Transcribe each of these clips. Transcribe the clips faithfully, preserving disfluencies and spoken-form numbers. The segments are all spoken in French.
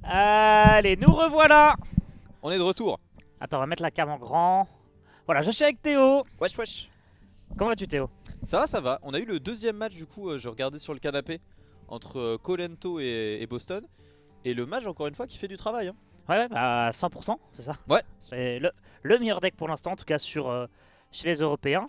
Allez, nous revoilà. On est de retour. Attends, on va mettre la cam en grand. Voilà, je suis avec Théo. Wesh wesh. Comment vas-tu, Théo? Ça va, ça va. On a eu le deuxième match du coup, euh, je regardais sur le canapé, entre euh, Colento et, et Boston. Et le match encore une fois qui fait du travail. Hein. Ouais, ouais, bah cent pour cent, c'est ça. Ouais. C'est le, le meilleur deck pour l'instant, en tout cas sur, euh, chez les Européens.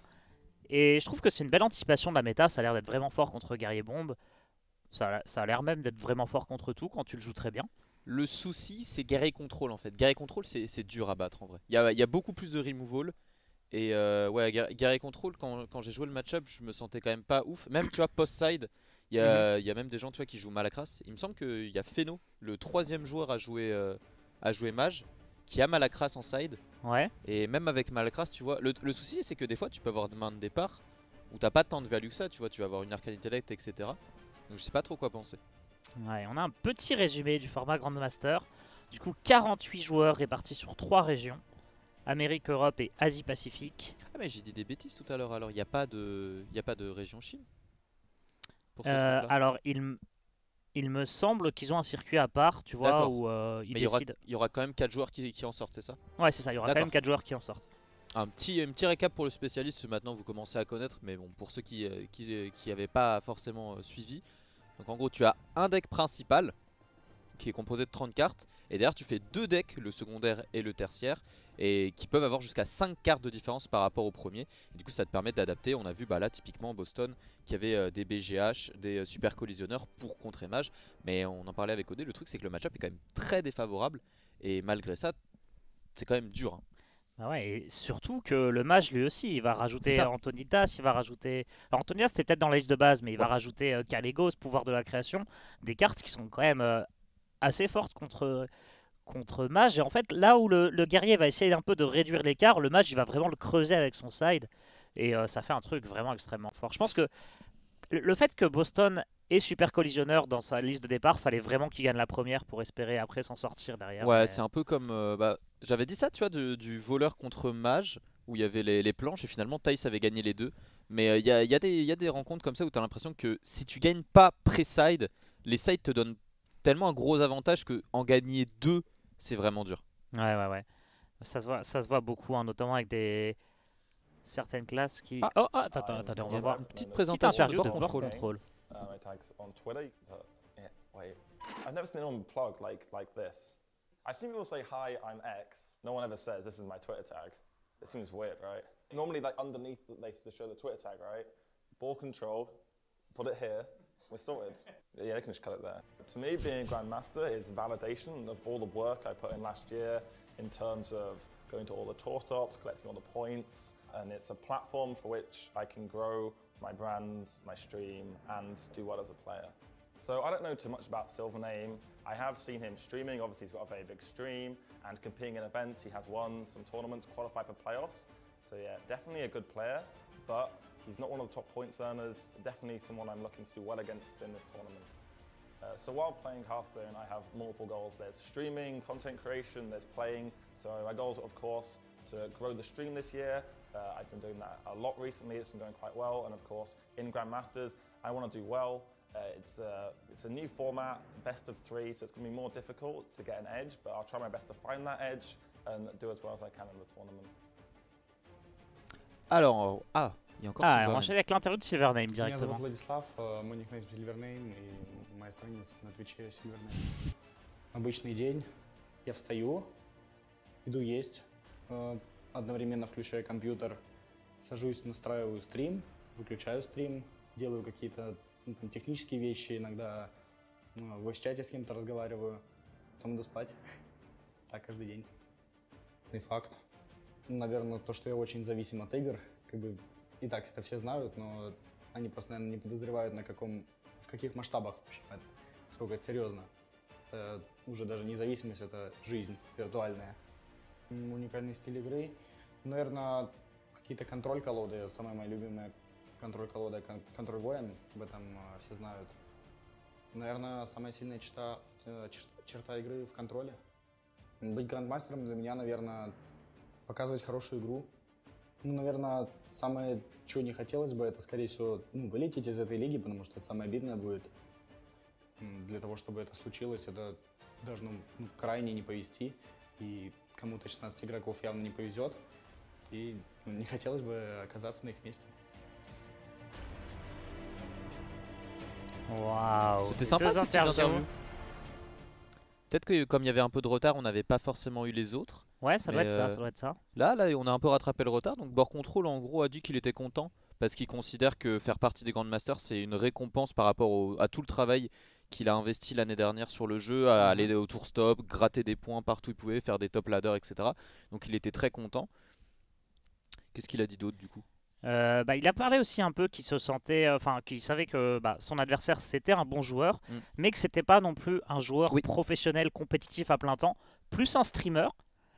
Et je trouve que c'est une belle anticipation de la méta. Ça a l'air d'être vraiment fort contre Guerrier Bombe. Ça, a- ça a l'air même d'être vraiment fort contre tout quand tu le joues très bien. Le souci c'est Guerrier Control en fait. Guerrier Control c'est c'est dur à battre en vrai. Il y a, il y a beaucoup plus de removal. Et euh, ouais, Guer- Guerrier Control, quand, quand j'ai joué le match-up, je me sentais quand même pas ouf. Même tu vois, post-side, il y, a- il y a même des gens tu vois, qui jouent Malacras. Il me semble qu'il y a Feno, le troisième joueur à jouer, euh, à jouer Mage, qui a Malacras en side. Ouais. Et même avec Malacras, tu vois, le, le souci c'est que des fois tu peux avoir de main de départ où t'as pas tant de value que ça, tu vois, tu vas avoir une Arcane Intellect, et cetera. Donc je sais pas trop quoi penser. Ouais, on a un petit résumé du format Grandmaster. Du coup, quarante-huit joueurs répartis sur trois régions. Amérique, Europe et Asie-Pacifique. Ah mais j'ai dit des bêtises tout à l'heure, alors il n'y a, pas de- il y a pas de région Chine pour ce Euh, truc-là. alors, il, m- il me semble qu'ils ont un circuit à part, tu vois, D'accord. où euh, ils Mais il y aura, décident. il y aura quand même quatre joueurs qui, qui en sortent, c'est ça? Ouais, c'est ça, il y aura quand D'accord. même quatre joueurs qui en sortent. Un petit, un petit récap pour le spécialiste, maintenant vous commencez à connaître, mais bon, pour ceux qui n'avaient qui, euh, qui avaient pas forcément euh, suivi. Donc en gros, tu as un deck principal qui est composé de trente cartes, et derrière tu fais deux decks, le secondaire et le tertiaire, et qui peuvent avoir jusqu'à cinq cartes de différence par rapport au premier. Et du coup, ça te permet d'adapter. On a vu bah, là, typiquement Boston, qui avait euh, des B G H, des euh, super collisionneurs pour contrer Mage, mais on en parlait avec Odé, le truc c'est que le match-up est quand même très défavorable, et malgré ça, c'est quand même dur. Hein. Bah ouais, et surtout que le mage lui aussi, il va C'est rajouter ça. Antonidas, il va rajouter. Alors Antonidas c'était peut-être dans la liste de base, mais il va Ouais. rajouter euh, Kalégos, pouvoir de la création, des cartes qui sont quand même euh, assez fortes contre, contre mage. Et en fait, là où le, le guerrier va essayer un peu de réduire l'écart, le mage il va vraiment le creuser avec son side. Et euh, ça fait un truc vraiment extrêmement fort. Je pense que le le fait que Boston ait super collisionneur dans sa liste de départ, fallait vraiment qu'il gagne la première pour espérer après s'en sortir derrière. Ouais, Mais... c'est un peu comme. euh, bah, j'avais dit ça, tu vois, de- du voleur contre mage, où il y avait les, les planches, et finalement Thaïs avait gagné les deux. Mais euh, il y, a, il y a des il y a des rencontres comme ça où tu as l'impression que si tu gagnes pas pré-side, les sides te donnent tellement un gros avantage que en gagner deux, c'est vraiment dur. Ouais, ouais, ouais. Ça se voit, ça se voit beaucoup, hein, notamment avec des certaines classes qui. Ah, Oh, ah, attends, attends, I'm attendez, on il y va a voir une une petite petite présentation de interview Board de Board Control. Control. Uh, my tags on Twitter, but yeah, wait. I've never seen anyone plug like like this. I've seen people say hi, I'm X. No one ever says this is my Twitter tag. It seems weird, right? Normally, like underneath, the- they they show the Twitter tag, right? Ball control, put it here. We're sorted. Yeah, they can just cut it there. To me, being a Grandmaster is validation of all the work I put in last year in terms of going to all the tour stops, collecting all the points, and it's a platform for which I can grow my brand, my stream, and do well as a player. So I don't know too much about Silvername. I have seen him streaming. Obviously, he's got a very big stream and competing in events. He has won some tournaments, qualified for playoffs. So yeah, definitely a good player, but he's not one of the top points earners. Definitely someone I'm looking to do well against in this tournament. Uh, so while playing Hearthstone, I have multiple goals. There's streaming, content creation, there's playing. So my goals are, of course, to grow the stream this year. Uh, I've been doing that a lot recently. It's been going quite well. And of course, in Grandmasters, I want to do well. Uh, it's, uh, it's a new format, best of three, so it's going to be more difficult to get an edge, but I'll try my best to find that edge and do as well as I can in the tournament. Alors, ah, il y a encore Ah, on Silverman. enchaîne avec l'interview de Silvername Меня зовут directement. Владислав, э, мой никнейм Silvername и моя страница на Твиче Silvername. Обычный день. Я встаю, иду есть, э, одновременно включаю компьютер, сажусь, настраиваю стрим, выключаю стрим, делаю какие-то ну, там, технические вещи, иногда э, в voice-чате с кем-то разговариваю, потом иду спать. Так каждый день. И факт. Наверное, то, что я очень зависим от игр, как бы и так это все знают, но они просто, наверное, не подозревают, на каком, в каких масштабах вообще это, насколько это серьезно. Это уже даже не зависимость, это жизнь виртуальная. М, Уникальный стиль игры. Наверное, какие-то контроль колоды. Самая моя любимая контроль колода кон- контроль воин, об этом э, все знают. Наверное, самая сильная черта, э, чер- черта игры в контроле. Быть грандмастером для меня, наверное, показывать хорошую игру. Ну, наверное, самое, чего не хотелось бы, это, скорее всего, ну, вылететь из этой лиги, потому что это самое обидное будет. М, Для того, чтобы это случилось, это должно ну, крайне не повезти, и кому-то шестнадцать игроков явно не повезет, и ну, не хотелось бы оказаться на их месте. Waouh. C'était Les sympa deux ces petites interviews. interviews. Peut-être que comme il y avait un peu de retard, on n'avait pas forcément eu les autres. Ouais, ça doit Mais, être ça, euh, ça doit être ça. Là, là, on a un peu rattrapé le retard. Donc Board Control, en gros, a dit qu'il était content parce qu'il considère que faire partie des Grandmasters, c'est une récompense par rapport au- à tout le travail qu'il a investi l'année dernière sur le jeu, à aller au tour stop, gratter des points partout où il pouvait, faire des top ladders, et cetera. Donc il était très content. Qu'est-ce qu'il a dit d'autre du coup? Euh, bah, il a parlé aussi un peu qu'il se sentait, euh, enfin qu'il savait que bah, son adversaire c'était un bon joueur, Mm. mais que c'était pas non plus un joueur Oui. professionnel compétitif à plein temps, plus un streamer.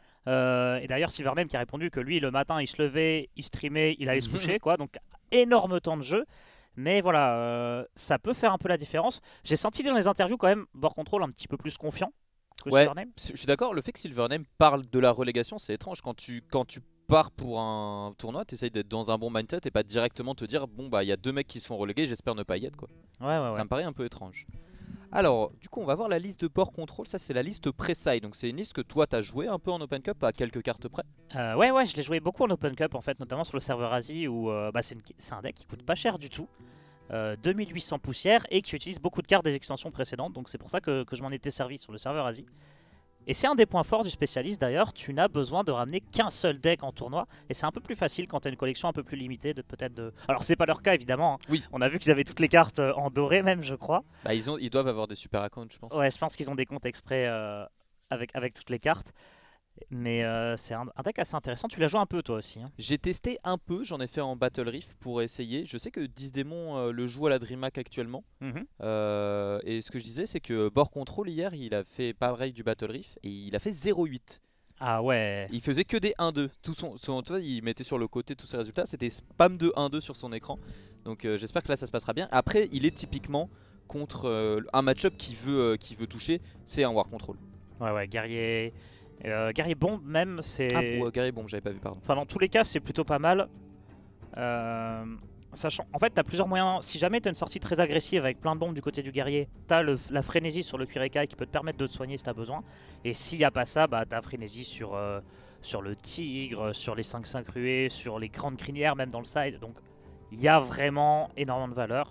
Euh, et d'ailleurs Silvername qui a répondu que lui le matin il se levait, il streamait, il allait se coucher quoi, donc énorme temps de jeu. Mais voilà, euh, ça peut faire un peu la différence. J'ai senti dans les interviews quand même Board Control un petit peu plus confiant que Ouais, Silvername. je suis d'accord, le fait que Silvername parle de la relégation, c'est étrange. Quand tu, quand tu pars pour un tournoi, tu essayes d'être dans un bon mindset et pas directement te dire bon bah il y a deux mecs qui se font reléguer, j'espère ne pas y être quoi. Ouais, ouais, ouais. Ça me paraît un peu étrange. Alors, du coup, on va voir la liste de Board Control. Ça, c'est la liste pré-side. Donc, c'est une liste que toi, t'as joué un peu en Open Cup à quelques cartes près. Euh, ouais, ouais, je l'ai joué beaucoup en Open Cup en fait, notamment sur le serveur Asie où euh, bah, c'est une- c'est un deck qui coûte pas cher du tout, euh, deux mille huit cents poussières et qui utilise beaucoup de cartes des extensions précédentes. Donc c'est pour ça que, que je m'en étais servi sur le serveur Asie. Et c'est un des points forts du spécialiste d'ailleurs, tu n'as besoin de ramener qu'un seul deck en tournoi et c'est un peu plus facile quand tu as une collection un peu plus limitée de peut-être de... Alors c'est pas leur cas évidemment, hein. Oui. On a vu qu'ils avaient toutes les cartes euh, en doré même je crois. Bah, ils, ont, ils doivent avoir des super accounts, je pense. Ouais, je pense qu'ils ont des comptes exprès euh, avec, avec toutes les cartes. Mais euh, c'est un, un deck assez intéressant, tu l'as joué un peu toi aussi, hein. J'ai testé un peu, j'en ai fait en Battle Reef pour essayer. Je sais que dix Démons euh, le joue à la DreamHack actuellement. Mhm. Euh, et ce que je disais, c'est que Board Control hier, il a fait pareil du Battle Reef et il a fait zéro huit. Ah ouais. Il faisait que des un deux. Tout son, son, tu vois, il mettait sur le côté tous ses résultats. C'était spam de un deux sur son écran. Donc euh, j'espère que là ça se passera bien. Après, il est typiquement contre euh, un match-up qui veut, euh, qui veut toucher, c'est un War Control. Ouais, ouais, guerrier. Euh, guerrier bombe, même, c'est. Ah, pour euh, Guerrier Bombe, j'avais pas vu, pardon. Enfin, dans tous les cas, c'est plutôt pas mal. Euh, Sachant. En fait, t'as plusieurs moyens. Si jamais t'as une sortie très agressive avec plein de bombes du côté du guerrier, t'as le- la frénésie sur le cuir écaille qui peut te permettre de te soigner si t'as besoin. Et s'il n'y a pas ça, bah t'as frénésie sur, euh, sur le tigre, sur les cinq cinq ruées, sur les grandes crinières, même dans le side. Donc, il y a vraiment énormément de valeur.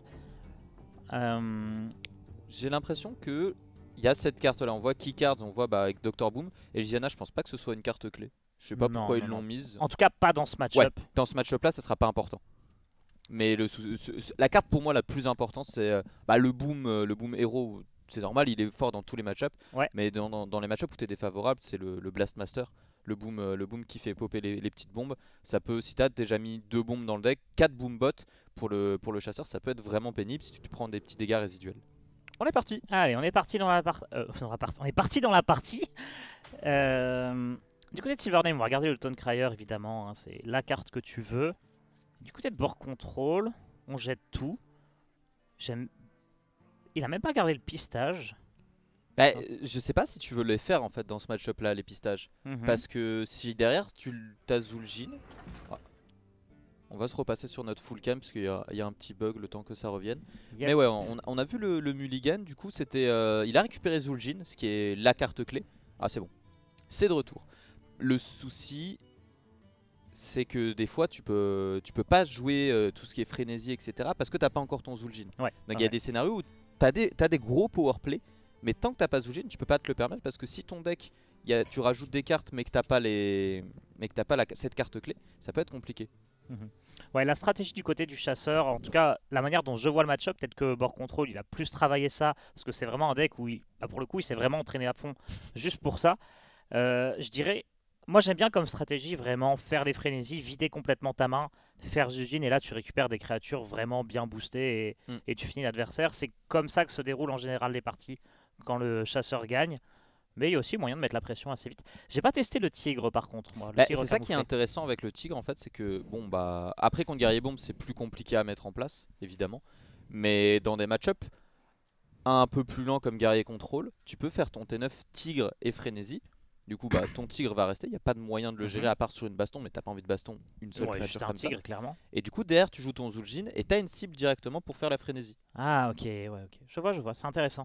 Euh, J'ai l'impression que il y a cette carte là, on voit Keycards, on voit bah, avec docteur Boom. Et Lysiana, je pense pas que ce soit une carte clé. Je sais pas Non, pourquoi non, ils l'ont non. mise. En tout cas, pas dans ce match-up. Ouais, dans ce match-up là, ça sera pas important. Mais le, sou- ce- ce- la carte pour moi la plus importante, c'est euh, bah, le boom, euh, le boom héros. C'est normal, il est fort dans tous les match-ups. Ouais. Mais dans, dans- dans les match-ups où tu es défavorable, c'est le, le Blast Master. Le boom, euh, le boom qui fait popper les, les petites bombes. Ça peut, si tu as déjà mis deux bombes dans le deck, quatre boom bots pour le, pour le chasseur, ça peut être vraiment pénible si tu te prends des petits dégâts résiduels. On est parti. Allez, on est parti dans la, par- euh, dans la partie. On est parti dans la partie. Euh, Du côté de Silvername, on va regarder le Tone Crier évidemment. Hein, c'est la carte que tu veux. Du côté de Board Control, on jette tout. J'aime. Il a même pas gardé le pistage. Bah, je sais pas si tu veux les faire en fait dans ce match-up là, les pistages. Mhm. Parce que si derrière tu as Zul'jin, ah, on va se repasser sur notre full cam parce qu'il y, a- il y a un petit bug le temps que ça revienne. Yep. Mais ouais, on, on a vu le, le mulligan, du coup c'était, euh, il a récupéré Zul'jin, ce qui est la carte clé. Ah c'est bon, c'est de retour. Le souci, c'est que des fois tu peux, tu peux pas jouer euh, tout ce qui est frénésie, et cetera. Parce que t'as pas encore ton Zul'jin. Ouais. Donc il y ouais. a des scénarios où t'as des, t'as des gros powerplay. Mais tant que t'as pas Zul'jin, tu peux pas te le permettre parce que si ton deck, y a, tu rajoutes des cartes mais que t'as pas, les, mais que t'as pas la, cette carte clé, ça peut être compliqué. Ouais, la stratégie du côté du chasseur, en tout cas la manière dont je vois le match-up, peut-être que Board Control il a plus travaillé ça parce que c'est vraiment un deck où il, bah, pour le coup il s'est vraiment entraîné à fond juste pour ça. Euh, je dirais, moi j'aime bien comme stratégie vraiment faire les frénésies, vider complètement ta main, faire Zul'jin et là tu récupères des créatures vraiment bien boostées et, Mm. et tu finis l'adversaire. C'est comme ça que se déroulent en général les parties quand le chasseur gagne. Mais il y a aussi moyen de mettre la pression assez vite. J'ai pas testé le tigre par contre. Moi. Le Bah, tigre c'est ça qui est camouflé. intéressant avec le tigre en fait, c'est que bon bah après contre Guerrier Bombe c'est plus compliqué à mettre en place évidemment, mais dans des match-up un peu plus lents comme Guerrier Control, tu peux faire ton T neuf tigre et frénésie. Du coup bah ton tigre va rester, il n'y a pas de moyen de le gérer Mhm. à part sur une baston, mais t'as pas envie de baston une seule Ouais, créature juste un comme tigre ça. clairement. Et du coup derrière tu joues ton Zul'jin et t'as une cible directement pour faire la frénésie. Ah ok, ouais ok. Je vois, je vois, c'est intéressant.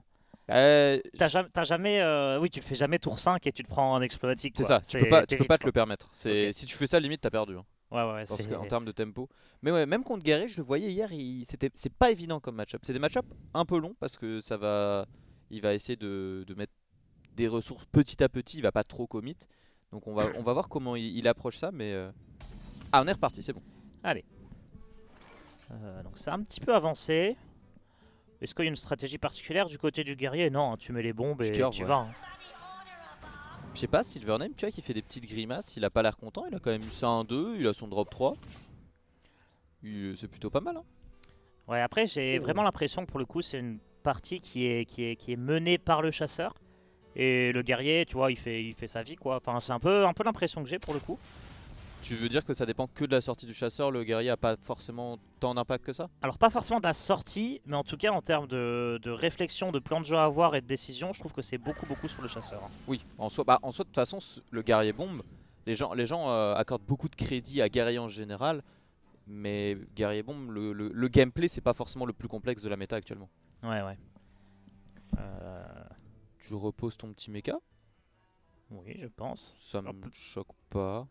Euh, T'as jamais, t'as jamais euh, oui, tu le fais jamais tour cinq et tu te prends un explomatique. c'est quoi. ça, tu peux pas, tu peux t'évites, pas te quoi. le permettre. C'est Ok. Si tu fais ça, limite, t'as perdu. Hein, Ouais, ouais, ouais, parce c'est. qu'en termes de tempo. Mais ouais, même contre Guerrier, je le voyais hier, il... c'était, c'est pas évident comme match-up. C'est des match-up un peu longs parce que ça va, il va essayer de, de mettre des ressources petit à petit. Il va pas trop commit. Donc on va, on va voir comment il, il approche ça. Mais euh... ah, on est reparti, c'est bon. Allez. Euh, donc c'est un petit peu avancé. Est-ce qu'il y a une stratégie particulière du côté du guerrier? Non, hein, tu mets les bombes et Je curve, tu ouais. vas. Hein. Je sais pas, Silvername, tu vois, qui fait des petites grimaces. Il a pas l'air content. Il a quand même eu ça un deux. Il a son drop trois. Il- C'est plutôt pas mal. Hein. Ouais, après j'ai vraiment l'impression que pour le coup c'est une partie qui est, qui, est, qui est menée par le chasseur. Et le guerrier, tu vois, il fait, il fait sa vie quoi. Enfin, c'est un peu, un peu l'impression que j'ai pour le coup. Tu veux dire que ça dépend que de la sortie du chasseur, le guerrier a pas forcément tant d'impact que ça? Alors pas forcément de la sortie, mais en tout cas en termes de, de réflexion, de plan de jeu à avoir et de décision, je trouve que c'est beaucoup beaucoup sur le chasseur. Hein. Oui, en soi, bah, en soi de toute façon, ce- le guerrier bombe, les gens, les gens euh, accordent beaucoup de crédit à guerrier en général, mais guerrier bombe, le, le- le gameplay c'est pas forcément le plus complexe de la méta actuellement. Ouais, ouais. Euh, Tu reposes ton petit mecha, oui, je pense. ça me Hop. choque pas.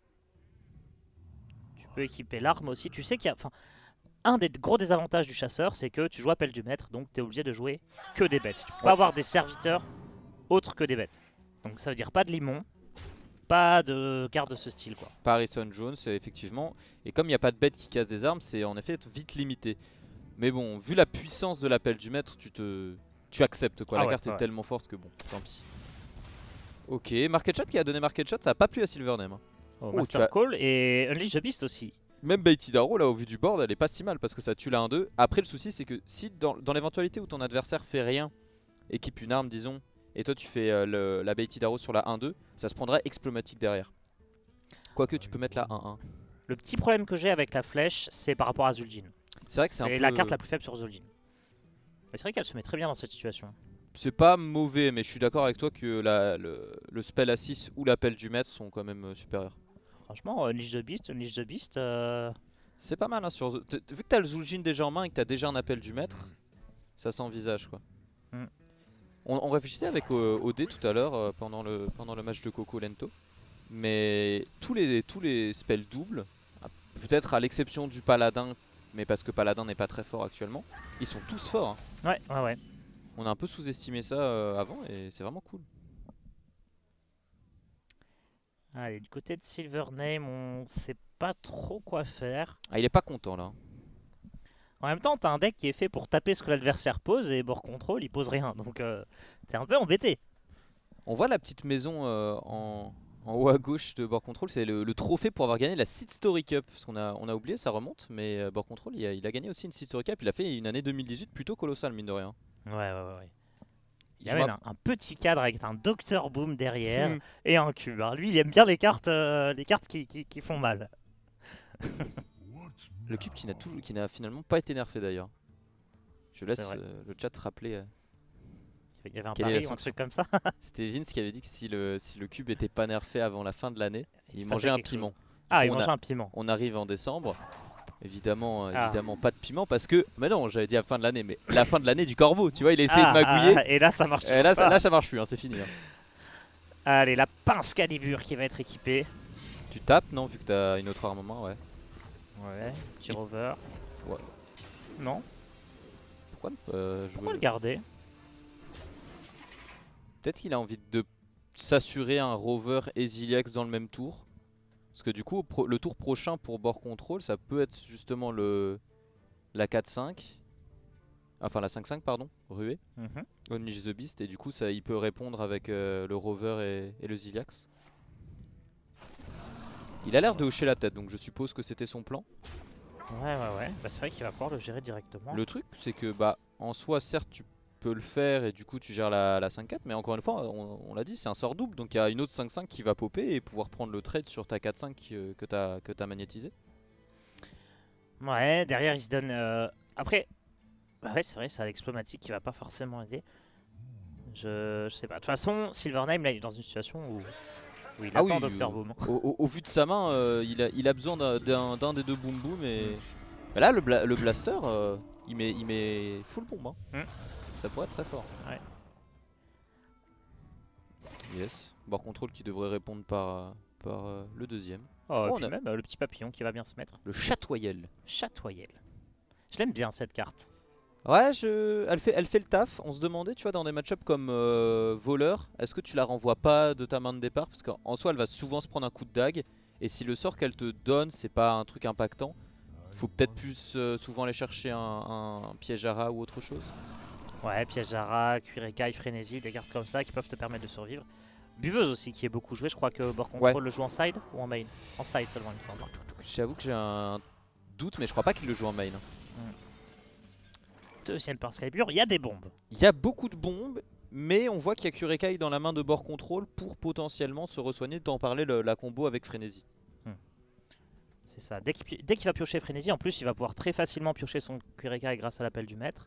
Tu peux équiper l'arme aussi. Tu sais qu'il y a... Enfin, un des gros désavantages du chasseur, c'est que tu joues appel du maître, donc tu es obligé de jouer que des bêtes. Tu peux Ouais. pas avoir des serviteurs autres que des bêtes. Donc ça veut dire pas de limon, pas de carte de ce style quoi. Pas Harrison Jones, c'est effectivement, et comme il n'y a pas de bête qui casse des armes, c'est en effet vite limité. Mais bon, vu la puissance de l'appel du maître, tu te, tu acceptes quoi. Ah La ouais, carte ouais. est tellement forte que bon, tant pis. Ok, Market Shot qui a donné Market Shot, ça a pas plu à Silvername. Hein. Oh, tu Master as- Call et Unleash the Beast aussi. Même Baity Daro là au vu du board elle est pas si mal parce que ça tue la un deux. Après le souci c'est que si dans, dans l'éventualité où ton adversaire fait rien, équipe une arme disons, et toi tu fais euh, le, la Baity Daro sur la un deux, ça se prendrait explomatique derrière. Quoique tu peux mettre la un un. Le petit problème que j'ai avec la flèche, c'est par rapport à Zul'jin. C'est vrai que c'est un C'est peu... la carte la plus faible sur Zul'jin. Mais c'est vrai qu'elle se met très bien dans cette situation. C'est pas mauvais mais je suis d'accord avec toi que la, le, le spell à six ou l'appel du maître sont quand même euh, supérieurs. Franchement, Unleash the Beast, Unleash the Beast, euh... C'est pas mal hein, sur... t- t- vu que t'as le Zul'jin déjà en main et que t'as déjà un appel du maître, ça s'envisage quoi. Mm. On, on réfléchissait avec euh, O D tout à l'heure euh, pendant, le, pendant le match de Coco Lento. Mais tous les, tous les spells doubles, peut-être à l'exception du paladin, mais parce que paladin n'est pas très fort actuellement, ils sont tous forts. Hein. ouais, ouais, ouais. On a un peu sous-estimé ça euh, avant et c'est vraiment cool. Allez, du côté de Silvername, on sait pas trop quoi faire. Ah, il est pas content là. En même temps, t'as un deck qui est fait pour taper ce que l'adversaire pose et Board Control il pose rien. Donc euh, t'es un peu embêté. On voit la petite maison euh, en, en haut à gauche de Board Control, c'est le, le trophée pour avoir gagné la Seed Story Cup. Parce qu'on a, on a oublié, ça remonte, mais euh, Board Control il a, il a gagné aussi une Seed Story Cup. Il a fait une année deux mille dix-huit plutôt colossale, mine de rien. Ouais, ouais, ouais. ouais. Il y Je a même m'app- un, un petit cadre avec un Docteur Boom derrière Hmm. et un cube. Alors lui, il aime bien les cartes, euh, les cartes qui, qui, qui font mal. Le cube qui n'a toujours, qui n'a finalement pas été nerfé d'ailleurs. Je C'est laisse vrai. euh, le chat rappeler. euh, Il y avait un Quelle est la pari ou un sanction truc comme ça. C'était Vince qui avait dit que si le, si le cube était pas nerfé avant la fin de l'année, Il se il passait mangeait un quelque piment. chose. Ah, il on mangeait a- un piment. On arrive en décembre. Évidemment, euh, Ah. évidemment pas de piment parce que. Mais non, j'avais dit à la fin de l'année, mais la fin de l'année du corbeau, tu vois, il a essayé Ah, de magouiller. ah, et là, ça marche. Et là, ça, pas. là, ça marche plus, hein, c'est fini. hein. Allez, la pince calibre qui va être équipée. Tu tapes, non, vu que t'as une autre armement, ouais. Ouais, petit rover. Ouais. Non, Pourquoi ne pas jouer pourquoi le- le garder? Peut-être qu'il a envie de s'assurer un rover et Ziliax dans le même tour. Parce que du coup, pro- le tour prochain pour Board Control, ça peut être justement le la quatre cinq. Enfin, la cinq cinq, pardon, ruée. Mhm. Unleash the Beast. Et du coup, ça, il peut répondre avec euh, le rover et, et le Ziliax. Il a l'air de hocher la tête, donc je suppose que c'était son plan. Ouais, ouais, ouais. Bah, c'est vrai qu'il va pouvoir le gérer directement. Le truc, c'est que bah en soi, certes, tu peux le faire et du coup, tu gères la, la cinq quatre, mais encore une fois, on, on l'a dit, c'est un sort double, donc il y a une autre cinq cinq qui va popper et pouvoir prendre le trade sur ta quatre cinq euh, que tu as que t'as magnétisé. Ouais, derrière, il se donne. euh, Après, bah ouais, c'est vrai, c'est l'explomatique qui va pas forcément aider. Je, je sais pas. De toute façon, Silvername, là, il est dans une situation où, où il Ah attend oui, Docteur euh, Boom. Au, au- au vu de sa main, euh, il, a, il a besoin d'un- d'un d'un des deux boom boom et bah là, le, bla- le blaster, euh, il met il met full bombe. Hein. Mm. Ça pourrait être très fort. Yes. Board control qui devrait répondre par, par euh, le deuxième. Oh, et Oh, puis on a- même euh, le petit papillon qui va bien se mettre. Le Chatoyel. Chatoyel. Je l'aime bien cette carte. Ouais, je... elle, fait, elle fait le taf. On se demandait, tu vois, dans des match-ups comme euh, voleur, est-ce que tu la renvoies pas de ta main de départ? Parce qu'en soi, elle va souvent se prendre un coup de dague. Et si le sort qu'elle te donne, c'est pas un truc impactant, faut peut-être plus euh, souvent aller chercher un, un piège à rat ou autre chose. Ouais, piège à rat, cuir écaille, frénésie, des cartes comme ça qui peuvent te permettre de survivre. Buveuse aussi qui est beaucoup jouée, je crois que Board Control Ouais. le joue en side ou en main. En side seulement il me semble. J'avoue que j'ai un doute, mais je crois pas qu'il le joue en main. Deuxième par Excalibur, il y a des bombes. Il y a beaucoup de bombes, mais on voit qu'il y a Kurekai dans la main de Board Control pour potentiellement se re-soigner, d'en parler le- la combo avec Frénésie. C'est ça, dès qu'il pi- dès qu'il va piocher frénésie, en plus il va pouvoir très facilement piocher son cuir écaille grâce à l'appel du maître.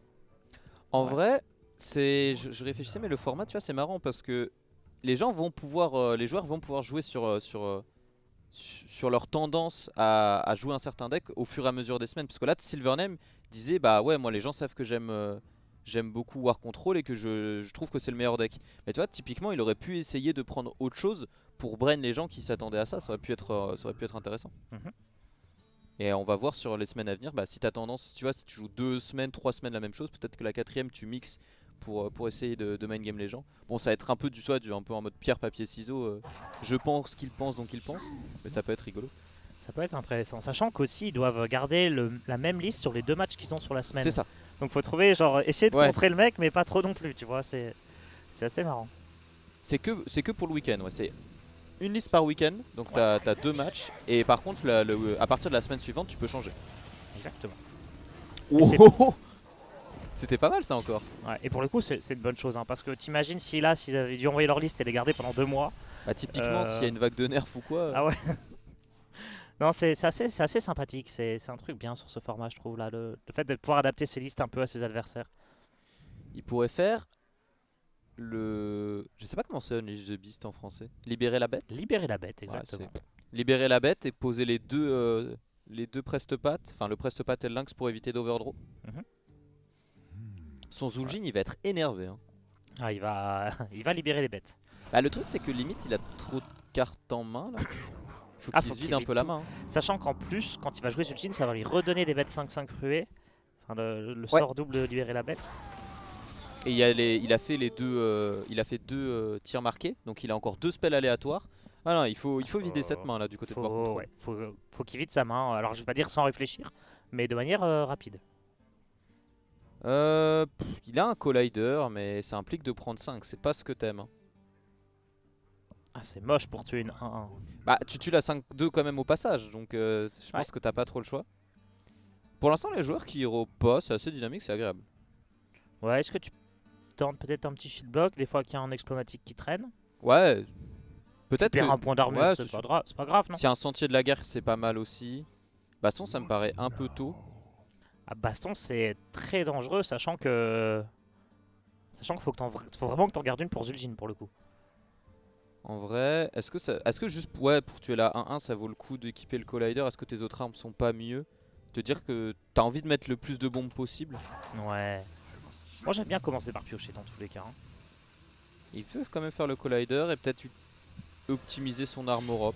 En Ouais. vrai, c'est, je, je réfléchissais, mais le format, tu vois, c'est marrant parce que les gens vont pouvoir, euh, les joueurs vont pouvoir jouer sur, euh, sur, euh, su- sur leur tendance à, à jouer un certain deck au fur et à mesure des semaines. Parce que là, Silvername disait, bah ouais, moi les gens savent que j'aime euh, j'aime beaucoup War Control et que je, je trouve que c'est le meilleur deck. Mais tu vois, typiquement, il aurait pu essayer de prendre autre chose pour brain les gens qui s'attendaient à ça. Ça aurait pu être, euh, ça aurait pu être intéressant. Mhm. Et on va voir sur les semaines à venir, bah, si tu as tendance, tu vois, si tu joues deux semaines, trois semaines la même chose, peut-être que la quatrième tu mixes pour, euh, pour essayer de, de mind game les gens. Bon, ça va être un peu du soit du, un peu en mode pierre, papier, ciseaux. euh, je pense qu'ils pensent donc ils pensent, mais ça peut être rigolo. Ça peut être intéressant, sachant qu'aussi ils doivent garder le- la même liste sur les deux matchs qu'ils ont sur la semaine. C'est ça. Donc faut trouver, genre, essayer de Ouais. contrer le mec, mais pas trop non plus, tu vois, c'est c'est assez marrant. C'est que, c'est que pour le week-end, ouais. C'est une liste par week-end, donc t'as as deux matchs. Et par contre, la- le- à partir de la semaine suivante, tu peux changer. Exactement. Oh, c'est- oh, oh. C'était pas mal ça encore. Ouais, et pour le coup, c'est c'est une bonne chose, hein, parce que t'imagines si là, s'ils avaient dû envoyer leur liste et les garder pendant deux mois. Bah, typiquement, Euh. s'il y a une vague de nerfs ou quoi. Ah ouais. Non, c'est c'est assez, c'est assez sympathique, c'est c'est un truc bien sur ce format, je trouve, là, le, le fait de pouvoir adapter ses listes un peu à ses adversaires. Il pourrait faire le. Je sais pas comment c'est Unleash the Beast en français. Libérer la bête. Libérer la bête, Ouais, exactement. c'est- libérer la bête et poser les deux, euh, les deux preste-pattes, enfin le preste-patte et le lynx pour éviter d'overdraw. Mhm. Son Zul'jin il va être énervé. Hein. Ah, il va, il va libérer les bêtes. Bah, le truc c'est que limite il a trop de cartes en main là. Faut Ah, qu'il faut se qu'il vide un vide peu la tout. main. hein. Sachant qu'en plus, quand il va jouer Zul'jin, ça va lui redonner des bêtes cinq cinq ruées. Enfin, le, le Ouais. sort double de libérer la bête. Et il, y a les- il a fait les deux, euh, il a fait deux euh, tirs marqués, donc il a encore deux spells aléatoires. Ah non, il faut, il faut vider Euh, cette main là du côté de Board Faut, Control. ouais, faut, faut qu'il vide sa main. Alors, je vais pas dire sans réfléchir, mais de manière euh, rapide. Euh, pff, il a un collider, mais ça implique de prendre cinq, c'est pas ce que t'aimes. hein. Ah, c'est moche pour tuer une un un. Bah, tu tues la cinq deux quand même au passage, donc euh, je pense Ouais. que t'as pas trop le choix. Pour l'instant, les joueurs qui hero pas, c'est assez dynamique, c'est agréable. Ouais, est-ce que tu tentes peut-être un petit shield block des fois qu'il y a un explomatique qui traîne? Ouais, Tu peut-être perds que un point d'armure, ouais, c'est c'est pas, sûr. gra- c'est pas grave, non? si un sentier de la guerre, c'est pas mal aussi. Baston, ça me paraît un peu tôt. Ah, baston, c'est très dangereux, sachant que. Sachant qu'il faut, que t'en- faut vraiment que t'en gardes une pour Zul'jin pour le coup. En vrai, est-ce que, ça, est-ce que juste ouais, pour tuer la un un, ça vaut le coup d'équiper le collider? Est-ce que tes autres armes sont pas mieux? Te dire que t'as envie de mettre le plus de bombes possible. Ouais. Moi j'aime bien commencer par piocher dans tous les cas. hein. Il veut quand même faire le collider et peut-être u- optimiser son arme Europe.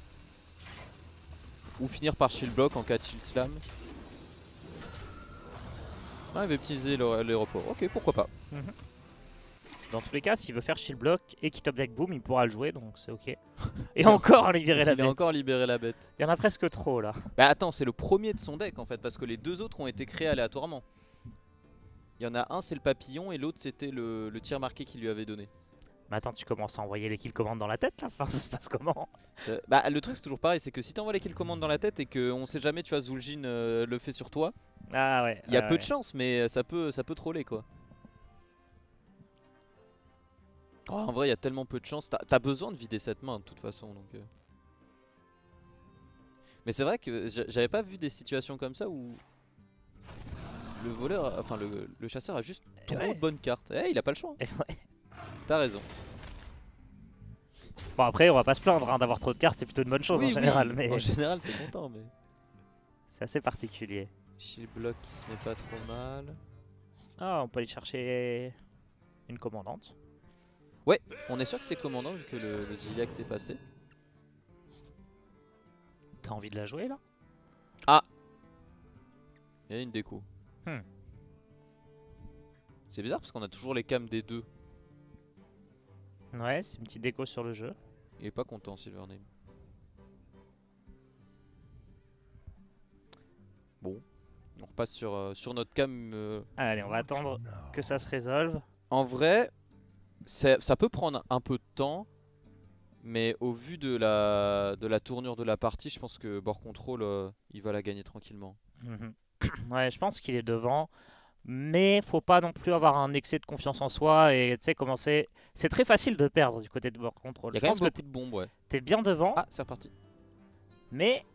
Ou finir par shield block en cas de shield slam. Ah, il veut optimiser l'aé- l'aéroport. Ok, pourquoi pas. Dans tous les cas, s'il veut faire shield block et qu'il top deck boom, il pourra le jouer donc c'est ok. Et encore libérer la Il a bête. encore libéré la bête. Il y en a presque trop là. Bah attends, c'est le premier de son deck en fait, parce que les deux autres ont été créés aléatoirement. Il y en a un, c'est le papillon, et l'autre, c'était le, le tir marqué qu'il lui avait donné. Mais attends, tu commences à envoyer les kills commandes dans la tête là? Enfin, ça se passe comment? Euh, bah le truc c'est toujours pareil, c'est que si t'envoies les kills commandes dans la tête et qu'on sait jamais, tu vois, Zul'jin euh, le fait sur toi, Ah ouais. il y a ouais, peu ouais. de chance, mais ça peut, ça peut troller quoi. Oh, en vrai, il y a tellement peu de chance. T'as t'as besoin de vider cette main de toute façon. Donc, euh. Mais c'est vrai que j'a- j'avais pas vu des situations comme ça où le voleur, enfin le, le chasseur a juste trop ouais. de bonnes cartes. Eh, il a pas le choix. hein. Et ouais. T'as raison. Bon après, on va pas se plaindre hein, d'avoir trop de cartes, c'est plutôt une bonne chose Oui, en oui, général, mais En général, t'es content, mais. c'est assez particulier. Shield block qui se met pas trop mal. Ah, on peut aller chercher une commandante. Ouais, on est sûr que c'est commandant vu que le, le Ziliac s'est passé. T'as envie de la jouer là? Il y a une déco. Hmm. C'est bizarre parce qu'on a toujours les cams des deux. Ouais, c'est une petite déco sur le jeu. Il est pas content Silvername. Bon, on repasse sur, euh, sur notre cam. euh. Allez, on va attendre que ça se résolve. En vrai, ça ça peut prendre un peu de temps. Mais au vu de la, de la tournure de la partie, je pense que Bord Control, euh, il va la gagner tranquillement. Mhm. Ouais, je pense qu'il est devant. Mais faut pas non plus avoir un excès de confiance en soi et tu sais commencer. C'est très facile de perdre du côté de Bord Control. Il y a Je quand pense même que beaucoup de bombes, ouais. t'es bien devant, Ah, c'est reparti. mais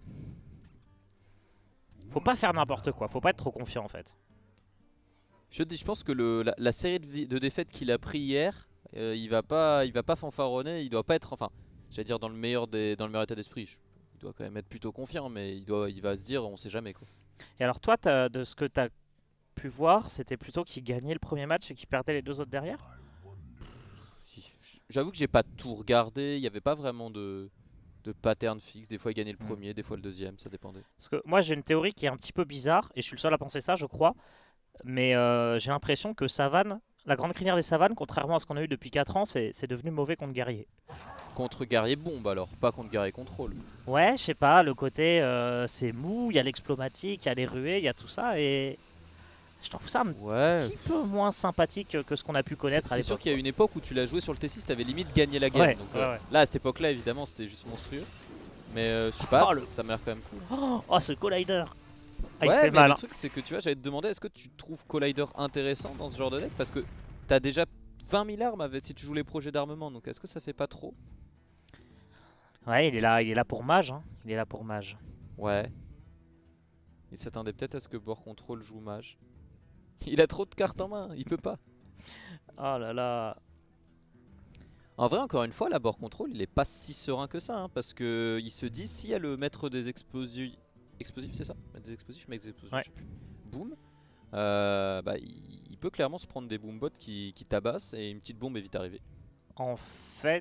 faut pas faire n'importe quoi. Faut pas être trop confiant en fait. Je te dis, je pense que le, la, la série de, vi- de défaites qu'il a pris hier, euh, il va pas, il va pas fanfaronner, il doit pas être, enfin, j'allais dire dans le meilleur des, dans le meilleur état d'esprit. Je- Il doit quand même être plutôt confiant, mais il doit, il va se dire, on sait jamais quoi. Et alors toi, t'as- de ce que tu as pu voir, c'était plutôt qu'il gagnait le premier match et qu'il perdait les deux autres derrière? Si- J'avoue que j'ai pas tout regardé, il y avait pas vraiment de, de pattern fixe. Des fois il gagnait le Mm. premier, des fois le deuxième, ça dépendait. Parce que moi j'ai une théorie qui est un petit peu bizarre et je suis le seul à penser ça, je crois. Mais euh, j'ai l'impression que Savane, la grande crinière des Savanes, contrairement à ce qu'on a eu depuis quatre ans, c'est c'est devenu mauvais contre Guerrier. Contre Guerrier Bombe alors, pas contre Guerrier Contrôle. Ouais, je sais pas, le côté euh, c'est mou, il y a l'explomatique, il y a les ruées, il y a tout ça et je trouve ça un Ouais. petit peu moins sympathique que ce qu'on a pu C'est connaître à c'est sûr l'époque. qu'il y a une époque où tu l'as joué sur le T six, t'avais limite gagné la game. Ouais, donc, ouais, euh, ouais. Là à cette époque là évidemment c'était juste monstrueux. Mais euh, je sais pas, Oh, le- ça m'a l'air quand même cool. Oh, oh, ce collider ah, il ouais, fait mais mal. le hein. truc c'est que tu vois, j'allais te demander, est-ce que tu trouves Collider intéressant dans ce genre de deck? Parce que t'as déjà vingt mille armes avec, si tu joues les projets d'armement, donc est-ce que ça fait pas trop? Ouais, il est là, il est là pour mage. Hein. Il est là pour mage. Ouais. Il s'attendait peut-être à ce que Bord Control joue mage. Il a trop de cartes en main, il peut pas. Oh là là. En vrai, encore une fois, la Bord Control, il est pas si serein que ça, hein, parce que il se dit, s'il y a le maître des explosifs, explosifs c'est ça? Maître des explosifs, mais des explosifs, Ouais. je sais plus. Boom. Euh, bah, il, il peut clairement se prendre des boombots qui, qui tabassent et une petite bombe est vite arrivée. En fait,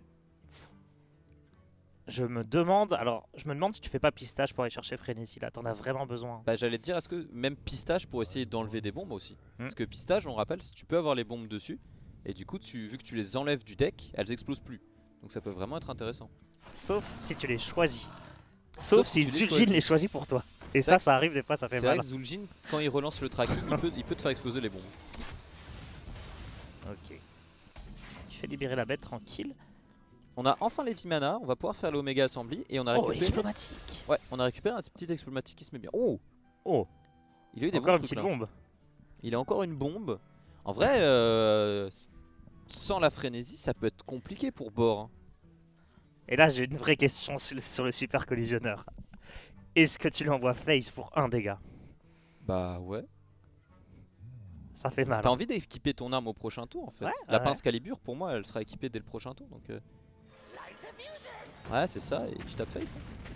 je me demande. Alors, je me demande si tu fais pas pistage pour aller chercher Frénésie. Là, t'en as vraiment besoin. Bah, j'allais te dire, est-ce que même pistage pour essayer d'enlever des bombes aussi? Hmm. Parce que pistage, on rappelle, si tu peux avoir les bombes dessus, et du coup, tu, vu que tu les enlèves du deck, elles explosent plus. Donc ça peut vraiment être intéressant. Sauf si tu les choisis. Sauf, Sauf si si tu les Zul'jin choisis. les choisit pour toi. Et C'est ça, vrai que ça arrive des fois, ça fait C'est vrai mal. que Zul'jin, quand il relance le tracking, il peut, il peut te faire exploser les bombes. Ok. Tu fais libérer la bête tranquille. On a enfin les dix mana, on va pouvoir faire l'Omega Assembly et on a Oh, récupéré. explomatique. Ouais, on a récupéré un petit explomatique qui se met bien. Oh, Oh, il a eu des encore bons une trucs, petite là. bombe. Il a encore une bombe. En vrai, euh, sans la frénésie, ça peut être compliqué pour Bord. hein. Et là, j'ai une vraie question sur le, sur le super collisionneur. Est-ce que tu l'envoies face pour un dégât? Bah ouais. Ça fait mal. T'as envie d'équiper ton arme au prochain tour en fait. Ouais, la ouais. pince calibre, pour moi, elle sera équipée dès le prochain tour. Donc, euh... ouais, c'est ça, et tu tapes face. hein.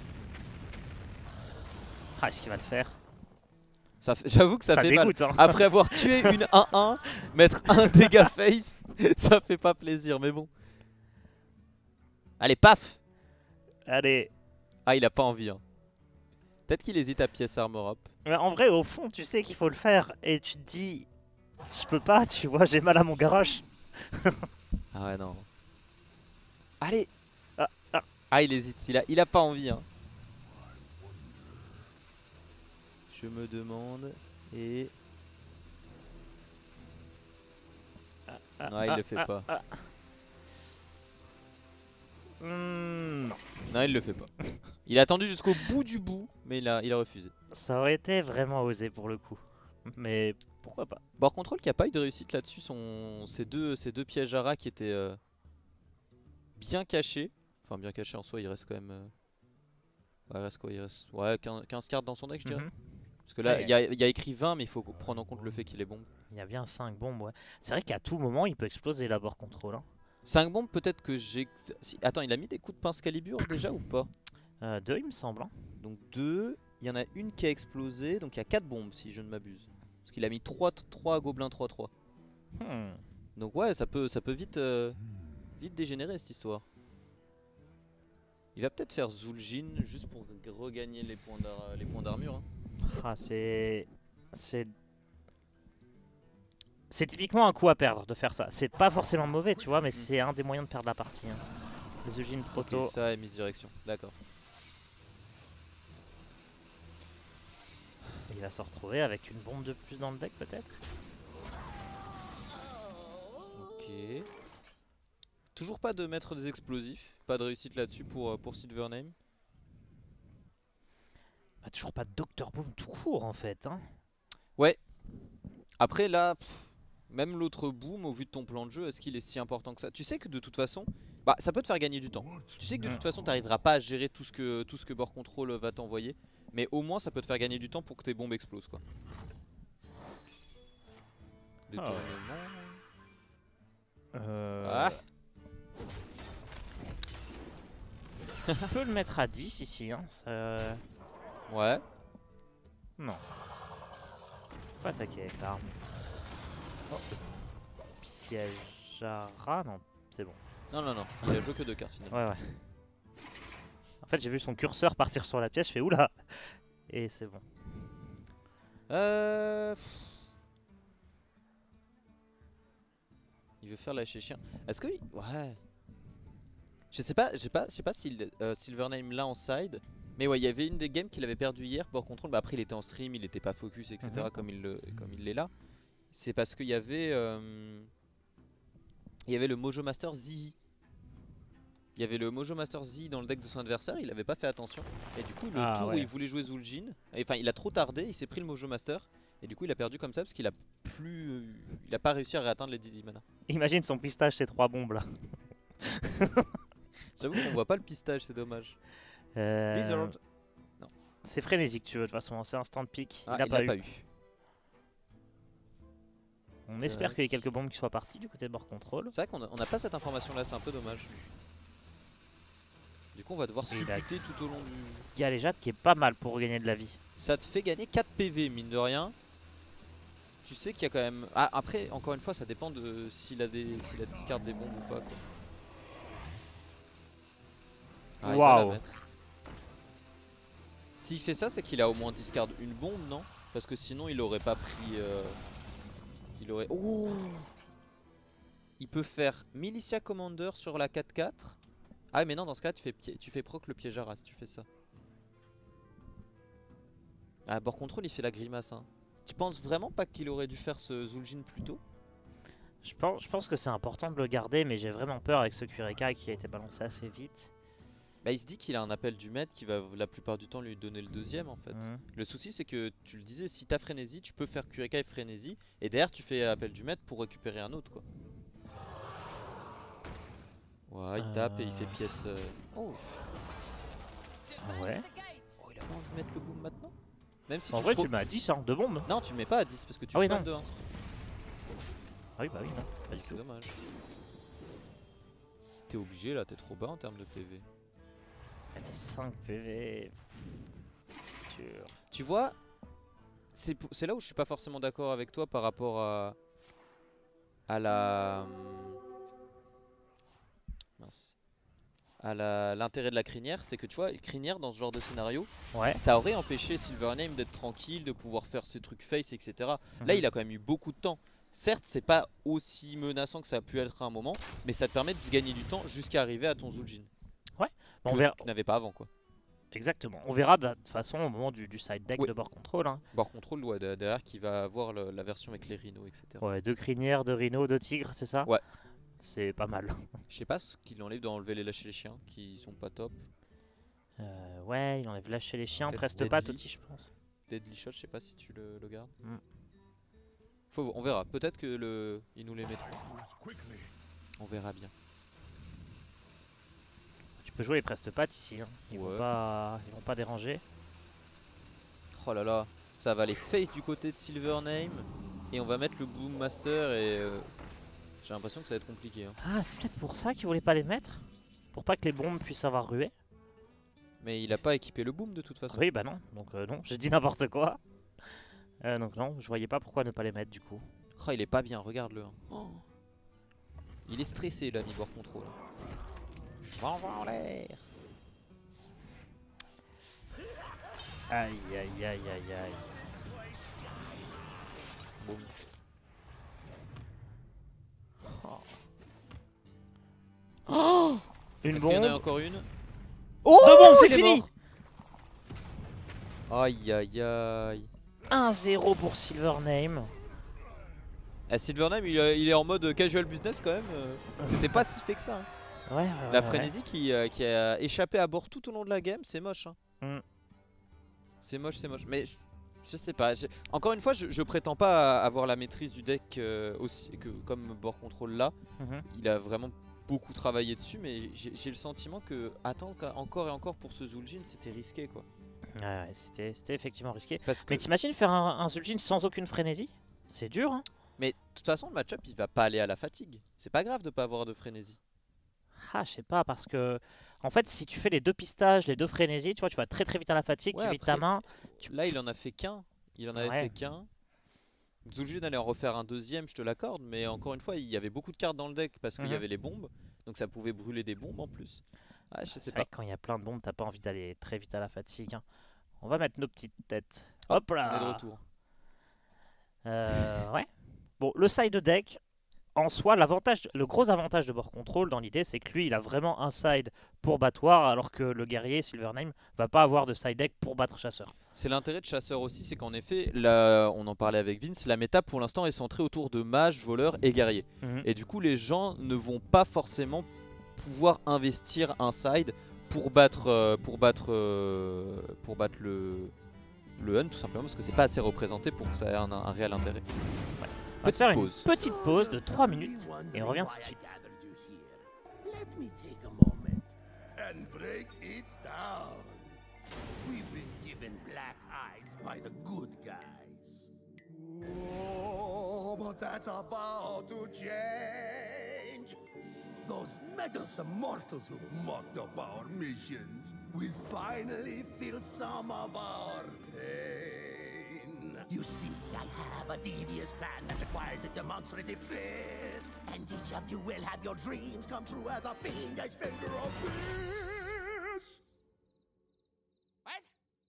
Ah, est-ce qu'il va le faire? Ça fait- J'avoue que ça, Ça fait mal. dégoûte, hein. Après avoir tué une un un, mettre un dégât face, ça fait pas plaisir, mais bon. Allez, paf! Allez. Ah, il a pas envie. Hein. Peut-être qu'il hésite à pièce armor up. Mais en vrai, au fond, tu sais qu'il faut le faire. Et tu te dis, je peux pas, tu vois, j'ai mal à mon garoche. Ah ouais, non. Allez! Ah, ah. Ah, il hésite, il a, il a pas envie. Hein. Je me demande. Et. Ah, Non, il ah, le fait ah, pas. ah. Hmm, non. Non, il le fait pas. Il a attendu jusqu'au bout du bout, mais il a, il a refusé. Ça aurait été vraiment osé pour le coup. Mais pourquoi pas? Bord Control qui a pas eu de réussite là-dessus, son... ces, deux, ces deux pièges à rats qui étaient euh, bien cachés. Enfin, bien cachés en soi, il reste quand même. Euh... Ouais, il reste quoi? Il reste ouais, quinze, quinze cartes dans son deck, je dirais. Mhm. Parce que là, Ouais, il y, a- il y a écrit vingt, mais il faut prendre en compte le fait qu'il est bon. Il y a bien cinq bombes, ouais. C'est vrai qu'à tout moment, il peut exploser la bord contrôle. Hein. cinq bombes, peut-être que j'ai. Si... Attends, il a mis des coups de pince calibre déjà ou pas? Euh, deux, il me semble. Hein. Donc deux, il y en a une qui a explosé, donc il y a quatre bombes si je ne m'abuse. Parce qu'il a mis trois, trois gobelins trois trois. Hmm. Donc ouais, ça peut, ça peut vite, euh, vite dégénéré cette histoire. Il va peut-être faire Zul'jin juste pour regagner les points d'ar- les points d'armure. Hein. Ah, c'est... C'est... C'est typiquement un coup à perdre de faire ça. C'est pas forcément mauvais, tu vois, mais c'est un des moyens de perdre la partie. Hein. Les Zul'jin trop tôt. Ok, ça est mise direction, d'accord. Il va se retrouver avec une bombe de plus dans le deck peut-être. Ok. Toujours pas de maître des explosifs, pas de réussite là-dessus pour, pour Silvername. Bah, toujours pas de docteur Boom tout court en fait. Hein. Ouais. Après là, pff, même l'autre Boom, au vu de ton plan de jeu, est-ce qu'il est si important que ça? Tu sais que de toute façon, bah ça peut te faire gagner du temps. Tu sais que de toute façon, t'arriveras pas à gérer tout ce que, tout ce que Board Control va t'envoyer. Mais au moins, ça peut te faire gagner du temps pour que tes bombes explosent quoi. Détournement. Euh... Ah. Tu peux le mettre à dix ici. Hein. Ça... Ouais. Non. Pas attaquer avec l'arme. Oh. Piège-ara, non, c'est bon. Non, non, non, il a joué que deux cartes finalement. Ouais, ouais. En fait, j'ai vu son curseur partir sur la pièce, je fais oula. Et c'est bon. Euh... Il veut faire lâcher chien. Est-ce que... Ouais. Je sais pas, je sais pas, je sais pas si euh, Silvername l'a en side. Mais ouais, il y avait une des games qu'il avait perdu hier, Board Control. Bah après, il était en stream, il était pas focus, et cetera. Mm-hmm. Comme il le, comme il l'est là. C'est parce qu'il y avait... Euh... Il y avait le Mojo Master Zizi. Il y avait le Mojo Master Zizi dans le deck de son adversaire, il avait pas fait attention. Et du coup, le Ah, tour ouais. où il voulait jouer Zul'jin, enfin il a trop tardé, il s'est pris le Mojo Master. Et du coup, il a perdu comme ça parce qu'il a plus, il a pas réussi à réatteindre les dix mana. Imagine son pistage, ces trois bombes là. J'avoue qu'on voit pas le pistage, c'est dommage. Euh... Blizzard. Non. C'est frénésique, tu veux, de toute façon, c'est instant pick. Ah, il a il pas, a eu. pas eu. On espère qu'il y ait quelques bombes qui soient parties du côté de Board Control. C'est vrai qu'on a, on a pas cette information là, c'est un peu dommage. Du coup, on va devoir Et la- supputer tout au long du... Galéjade qui est pas mal pour regagner de la vie. Ça te fait gagner quatre P V, mine de rien. Tu sais qu'il y a quand même... Ah, après, encore une fois, ça dépend de s'il a des, s'il a discard des bombes ou pas, quoi. Ah, il va la Waouh. mettre. S'il fait ça, c'est qu'il a au moins discard une bombe, non? Parce que sinon, il aurait pas pris... euh, Il aurait... Oh, il peut faire Militia Commander sur la quatre quatre. Ah mais non, dans ce cas tu fais, tu fais proc le piège à ras si tu fais ça. Ah, Board Control il fait la grimace hein. Tu penses vraiment pas qu'il aurait dû faire ce Zul'jin plus tôt? Je pense, je pense que c'est important de le garder, mais j'ai vraiment peur avec ce Kureka qui a été balancé assez vite. Bah il se dit qu'il a un appel du maître qui va la plupart du temps lui donner le deuxième en fait. Mmh. Le souci c'est que tu le disais, si t'as frénésie, tu peux faire Kureka et frénésie. Et derrière tu fais appel du maître pour récupérer un autre quoi. Ouais, il tape et il fait pièce... Euh... Oh. Ah ouais. Oh, il a pas envie de mettre le boom maintenant? Même si En tu vrai, pro- tu le mets à dix, hein, deux bombes. Non, tu le mets pas à dix parce que tu Ah oui, swap non. de un. Ah oui, bah oui, non. Pas du C'est tout. dommage. T'es obligé là, t'es trop bas en termes de P V. Elle met cinq P V. Dur. Tu vois, c'est pour- c'est là où je suis pas forcément d'accord avec toi par rapport à, à la... Mince. À la- l'intérêt de la crinière, c'est que tu vois, crinière dans ce genre de scénario, Ouais. ça aurait empêché Silvername d'être tranquille, de pouvoir faire ses trucs face, et cetera. Là, Mhm. il a quand même eu beaucoup de temps. Certes, c'est pas aussi menaçant que ça a pu être à un moment, mais ça te permet de gagner du temps jusqu'à arriver à ton Zul'jin. Bon, on Que verra. tu n'avais pas avant quoi. Exactement. On verra de toute façon au moment du, du side deck Oui. de Board Control. Hein. Board Control, ouais, de- derrière qui va avoir le- la version avec les rhinos, et cetera. Ouais, deux crinières, deux rhinos, deux tigres, c'est ça? Ouais. C'est pas mal. Je sais pas ce qu'il enlève d'enlever les lâcher les chiens qui sont pas top. Euh, ouais, il enlève lâcher les chiens, Peut-être preste pas Deadly. Toti, je pense. Deadly Shot, je sais pas si tu le, le gardes. Mm. Faut, on verra, peut-être que le, ils nous les mettront. On verra bien. Tu peux jouer les preste pas ici. Hein. Ils, Ouais. vont pas, ils vont pas déranger. Oh là là, ça va les face du côté de Silvername. Et on va mettre le Boom Master et euh, j'ai l'impression que ça va être compliqué. Hein. Ah, c'est peut-être pour ça qu'ils voulaient pas les mettre? Pour pas que les bombes puissent avoir rué? Mais il a pas équipé le Boom de toute façon. Oui, bah non. Donc euh, non, j'ai dit n'importe quoi. Euh, donc non, je voyais pas pourquoi ne pas les mettre du coup. Oh, il est pas bien, regarde-le. hein. Oh. Il est stressé l'ami War Control. Je m'envoie en l'air. Aïe aïe aïe aïe aïe. Bon. Oh, une Est-ce qu'il y en a bombe. encore une? Oh, deux bombes, c'est il est fini. mort. Aïe aïe aïe. un zéro pour Silvername. Ah, Silvername il, il est en mode casual business quand même. euh, C'était pas si fait que ça. hein. Ouais, ouais, La ouais. frénésie qui, euh, qui a échappé à bord tout au long de la game, c'est moche. Hein. Mm. C'est moche, c'est moche. Mais je, je sais pas. je- Encore une fois, je, je prétends pas avoir la maîtrise du deck euh, aussi que comme Board Control là. Mhm. Il a vraiment beaucoup travaillé dessus, mais j'ai j'ai le sentiment que attendre qu'à- encore et encore pour ce Zul'jin, c'était risqué quoi. Ouais, ouais, c'était c'était effectivement risqué. Parce que, Mais t'imagines faire un, un Zul'jin sans aucune frénésie? C'est dur, hein. mais de toute façon, le match-up il va pas aller à la fatigue. C'est pas grave de pas avoir de frénésie. Ah, je sais pas, parce que en fait, si tu fais les deux pistages, les deux frénésies, tu vois, tu vas très très vite à la fatigue, Ouais, tu vides après, ta main. Tu- Là, tu- il en a fait qu'un. Il en avait Ouais. fait qu'un. Zul'jin allait en refaire un deuxième, je te l'accorde, mais encore une fois, il y avait beaucoup de cartes dans le deck parce qu'il y Mhm. avait les bombes, donc ça pouvait brûler des bombes en plus. Ah, je sais C'est pas. vrai que quand il y a plein de bombes, t'as pas envie d'aller très vite à la fatigue, hein. On va mettre nos petites têtes. Hop, Hop là. On est de retour. Euh, ouais. Bon, le side deck, en soi, l'avantage, le gros avantage de Board Control dans l'idée, c'est que lui, il a vraiment un side pour battoir, alors que le guerrier Silvername va pas avoir de side deck pour battre chasseur. C'est l'intérêt de chasseur aussi, c'est qu'en effet, là, on en parlait avec Vince, la méta pour l'instant est centrée autour de mages, voleurs et guerriers. Mhm. Et du coup, les gens ne vont pas forcément pouvoir investir un side pour battre, euh, pour battre, euh, pour battre le, le Hun, tout simplement parce que c'est pas assez représenté pour que ça ait un, un réel intérêt. On va se faire une pause. petite pause de trois minutes et on revient tout de suite. Let me take a moment and break it down. We've been given black eyes by the good guys. Oh, but that's about to change. Those meddlesome mortals who've mocked up our missions will finally feel some of our pain. You see, I have a devious plan that requires a demonstrative fist. And each of you will have your dreams come true as a fiendish finger of peace. What?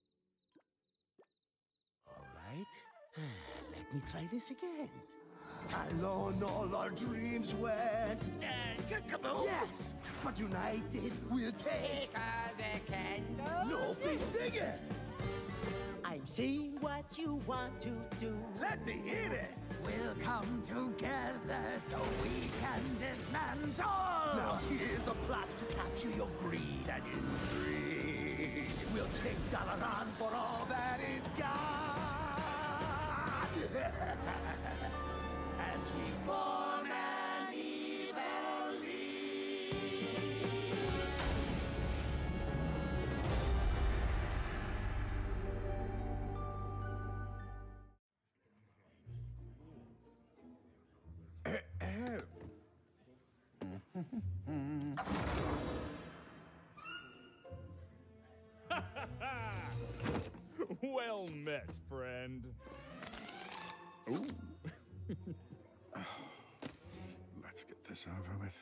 All right. Let me try this again. Alone all our dreams went. Uh, kaboom! Yes, but united we'll take the candle. No thing bigger. I'm seeing what you want to do. Let me hit it. We'll come together so we can dismantle. Now here's the plot to capture your greed and intrigue. We'll take Dalaran for all that it's got. As we form an evil league. Well met, friend. Ooh. Let's get this over with.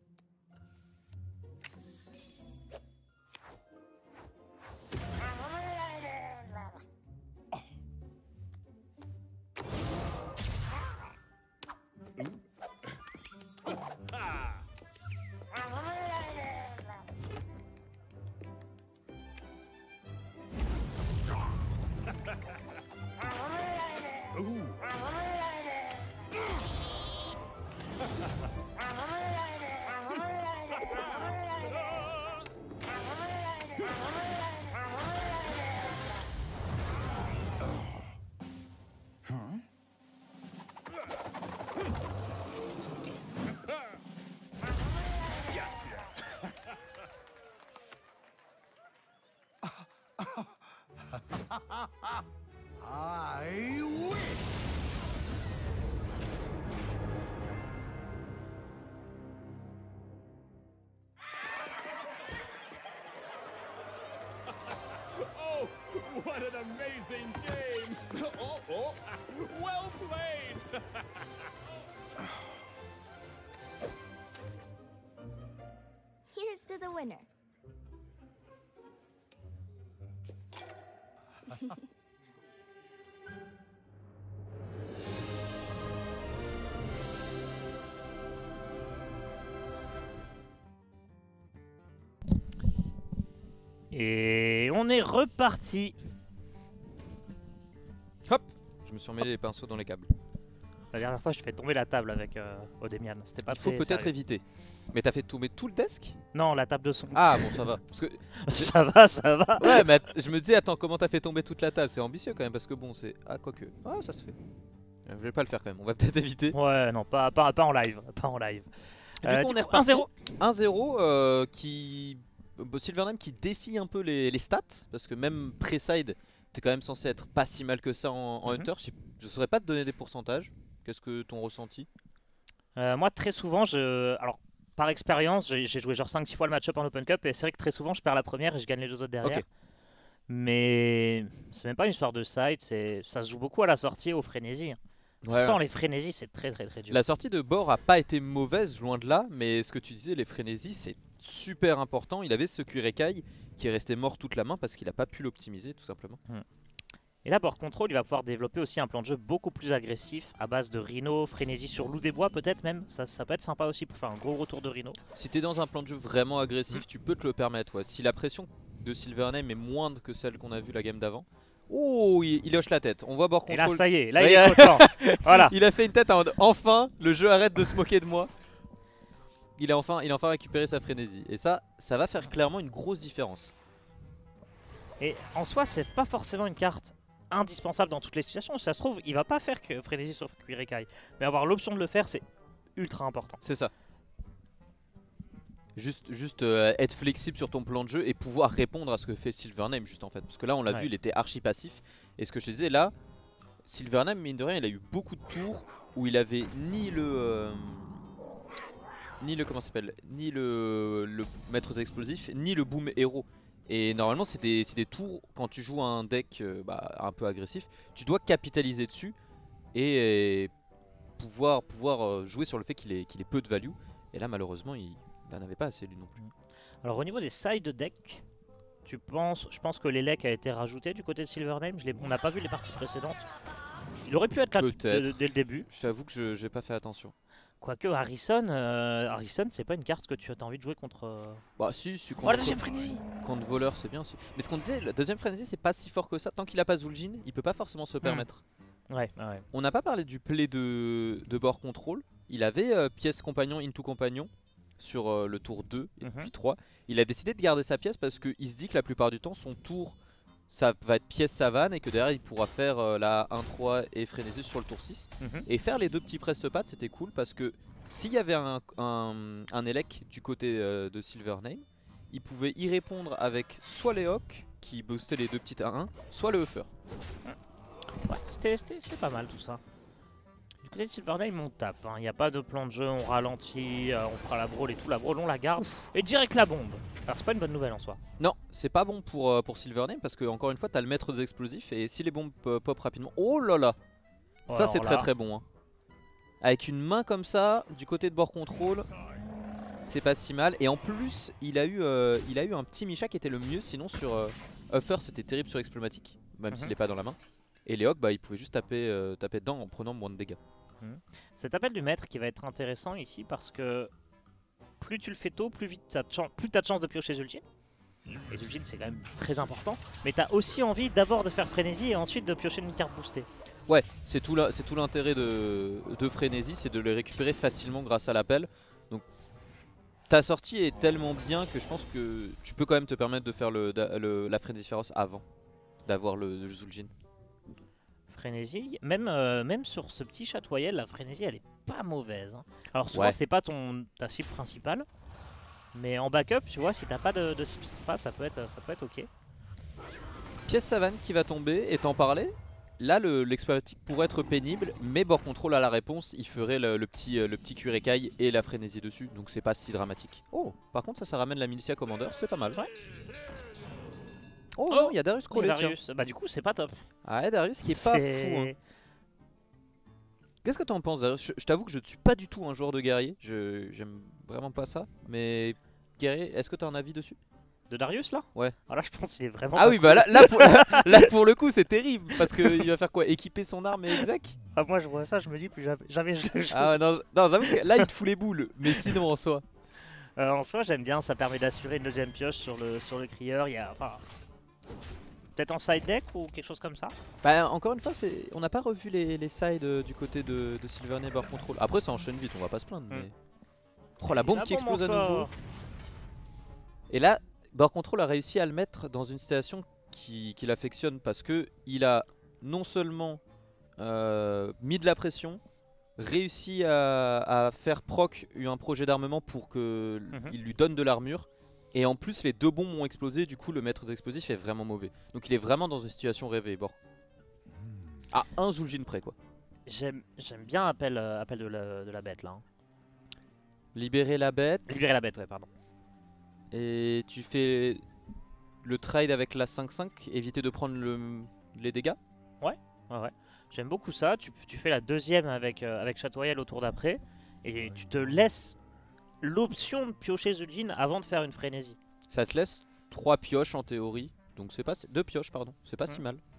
Ooh. I win! Oh, what an amazing game! Oh, oh, well played! to the winner. Et on est reparti. Hop, je me suis emmêlé les pinceaux dans les câbles. La dernière fois, je fais tomber la table avec euh, Odemian. C'était pas Il faut très peut-être sérieux. éviter. Mais t'as fait tomber tout le desk? Non, la table de son. Ah bon, ça va. Parce que ça va, ça va. ouais, mais att- je me disais, attends, comment t'as fait tomber toute la table? C'est ambitieux quand même, parce que bon, c'est. Ah, quoique. Ah, ça se fait. Euh, Je vais pas le faire quand même, on va peut-être éviter. Ouais, non, pas, pas, pas en live. Pas en live. Du Euh, coup, on du est coup, reparti. un zéro. un zéro euh, qui. Bon, Silvername qui défie un peu les, les stats, parce que même pré-side, t'es quand même censé être pas si mal que ça en, en Mhm. Hunter. Je, sais- je saurais pas te donner des pourcentages. Qu'est-ce que ton ressenti? Euh, moi, très souvent, je. Alors, par expérience, j'ai j'ai joué genre cinq six fois le match-up en Open Cup et c'est vrai que très souvent, je perds la première et je gagne les deux autres derrière. Ok. Mais c'est même pas une histoire de side, c'est ça se joue beaucoup à la sortie au frénésie. Ouais, Sans ouais. les frénésies, c'est très très très dur. La sortie de Bor a pas été mauvaise, loin de là, mais ce que tu disais, les frénésies, c'est super important. Il avait ce cuir écaille qui est resté mort toute la main parce qu'il a pas pu l'optimiser, tout simplement. Et là, Board Control, il va pouvoir développer aussi un plan de jeu beaucoup plus agressif à base de Rhino, frénésie sur loup des bois peut-être même. Ça, ça peut être sympa aussi pour faire un gros retour de Rhino. Si t'es dans un plan de jeu vraiment agressif, tu peux te le permettre. Ouais. Si la pression de Silvername est moindre que celle qu'on a vue la game d'avant. Oh, il, il hoche la tête. On voit Bord Et là, Control. ça y est, là Ouais, il est euh, content. Voilà. Il a fait une tête en mode enfin, le jeu arrête de se moquer de moi. Il a enfin, il a enfin récupéré sa frénésie. Et ça, ça va faire clairement une grosse différence. Et en soi, c'est pas forcément une carte indispensable dans toutes les situations. Si ça se trouve, il va pas faire que frénésie sauf cuir écaille. Mais avoir l'option de le faire, c'est ultra important. C'est ça. Juste, juste euh, être flexible sur ton plan de jeu et pouvoir répondre à ce que fait Silvername juste en fait. Parce que là on l'a Ouais. vu, il était archi passif. Et ce que je te disais là, Silvername mine de rien il a eu beaucoup de tours où il avait ni le... euh, ni le comment ça s'appelle ni le, le maître explosif, ni le boom héros. Et normalement c'est des, c'est des tours, quand tu joues un deck euh, bah, un peu agressif, tu dois capitaliser dessus et, et pouvoir, pouvoir euh, jouer sur le fait qu'il ait, qu'il ait peu de value. Et là malheureusement il n'en avait pas assez lui non plus. Alors au niveau des side decks, tu penses, je pense que l'élec a été rajouté du côté de Silvername. Je l'ai- on n'a pas vu les parties précédentes. Il aurait pu être là Peut-être. dès, dès le début. Je t'avoue que je j'ai pas fait attention. Quoique Harrison, euh, Harrison c'est pas une carte que tu as envie de jouer contre... euh, Bah si, si Oh contre, la deuxième frénésie. contre voleur c'est bien aussi. Mais ce qu'on disait, la deuxième frénésie c'est pas si fort que ça. Tant qu'il a pas Zul'jin, il peut pas forcément se permettre. Ouais, ouais, ouais. On n'a pas parlé du play de, de Board Control. Il avait euh, pièce compagnon into compagnon sur euh, le tour deux et Mhm. puis trois. Il a décidé de garder sa pièce parce qu'il se dit que la plupart du temps son tour ça va être pièce savane et que derrière il pourra faire euh, la un trois et frénésie sur le tour six. Mhm. Et faire les deux petits preste-pattes c'était cool parce que s'il y avait un, un, un élec du côté euh, de Silvername, il pouvait y répondre avec soit les Hawks qui boostaient les deux petites un un, soit le Huffer. Ouais, c'était c'était- c'était pas mal tout ça. Du côté de Silvername, on tape. Il n'y a pas de plan de jeu, on ralentit, euh, on fera la brawl et tout. La brawl, on la garde. Et direct la bombe. Alors, c'est pas une bonne nouvelle en soi. Non, c'est pas bon pour, euh, pour Silvername parce que encore une fois t'as le maître des explosifs et si les bombes euh, pop rapidement, oh là là, Ouais, ça alors c'est là- très très bon. Hein. Avec une main comme ça du côté de Board Control, c'est pas si mal. Et en plus il a eu, euh, il a eu un petit Misha qui était le mieux, sinon sur euh, Huffer c'était terrible sur Explomatique, même Mhm. s'il est pas dans la main. Et les Hawks bah il pouvait juste taper, euh, taper dedans en prenant moins de dégâts. Cet appel du maître qui va être intéressant ici parce que plus tu le fais tôt, plus vite t'as de chan- plus t'as de chance de piocher Zul'jin. Et Zul'jin c'est quand même très important. Mais t'as aussi envie d'abord de faire frénésie et ensuite de piocher une carte boostée. Ouais, c'est tout la- c'est tout l'intérêt de, de Frénésie, c'est de les récupérer facilement grâce à l'appel. Donc ta sortie est tellement bien que je pense que tu peux quand même te permettre de faire le, da- le- la Frénésie féroce avant d'avoir le, le Zul'jin. Frénésie, même, euh, même sur ce petit chatoyel, la frénésie elle est pas mauvaise. hein. Alors souvent Ouais. c'est pas ton, ta cible principale. Mais en backup, tu vois, si t'as pas de, de cible sympa, ça peut être, ça peut être ok. Pièce savane qui va tomber, et t'en parlais. Là le- l'exploitique pourrait être pénible, mais Board Control à la réponse, il ferait le, le petit, euh, le petit cuir écaille et la Frénésie dessus, donc c'est pas si dramatique. Oh, par contre ça, ça ramène la Militia Commander, c'est pas mal. Ouais. Oh, Oh, non, il y a Darius Crowley, tiens. Darius, bah du coup c'est pas top. Ah ouais, Darius qui est pas fou. Hein. Qu'est-ce que t'en penses, Darius? Je, je t'avoue que je ne suis pas du tout un joueur de guerrier, je j'aime vraiment pas ça, mais guerrier, est-ce que tu as un avis dessus? De Darius là? Ouais. Ah là je pense qu'il est vraiment. Ah pas oui, cool. bah là, là, pour, là, là, pour le coup c'est terrible parce qu'il va faire quoi? Équiper son arme et exec? Ah, moi je vois ça, je me dis plus jamais, jamais je le joue. Ah ouais, non, non j'avoue que là il te fout les boules, mais sinon en soi. Euh, en soi j'aime bien, ça permet d'assurer une deuxième pioche sur le, sur le crieur. Il y a. Enfin, peut-être en side deck ou quelque chose comme ça? Bah encore une fois, c'est- on n'a pas revu les, les sides euh, du côté de, de Silvernet Board Control. Après ça enchaîne vite, on va pas se plaindre. Mm. Mais... Oh la bombe La qui bombe explose à nouveau. encore. Et là, Board Control a réussi à le mettre dans une situation qui, qui l'affectionne parce que il a non seulement euh, mis de la pression, réussi à, à faire proc un projet d'armement pour que Mhm. il lui donne de l'armure, et en plus les deux bombes ont explosé, du coup le maître d'explosif est vraiment mauvais. Donc il est vraiment dans une situation rêvée, Board. À un Zul'jin près quoi. J'aime j'aime bien appel, euh, appel de, la, de la bête là. hein. Libérer la bête. Libérer la bête, ouais, pardon. Et tu fais le trade avec la cinq cinq, éviter de prendre le, les dégâts. Ouais, ouais. J'aime beaucoup ça. Tu, tu fais la deuxième avec, euh, avec Château-Royal au tour d'après. Et tu te laisses l'option de piocher Zul'jin avant de faire une frénésie. Ça te laisse trois pioches en théorie. Donc c'est pas si- deux pioches pardon, c'est pas si Mm. mal.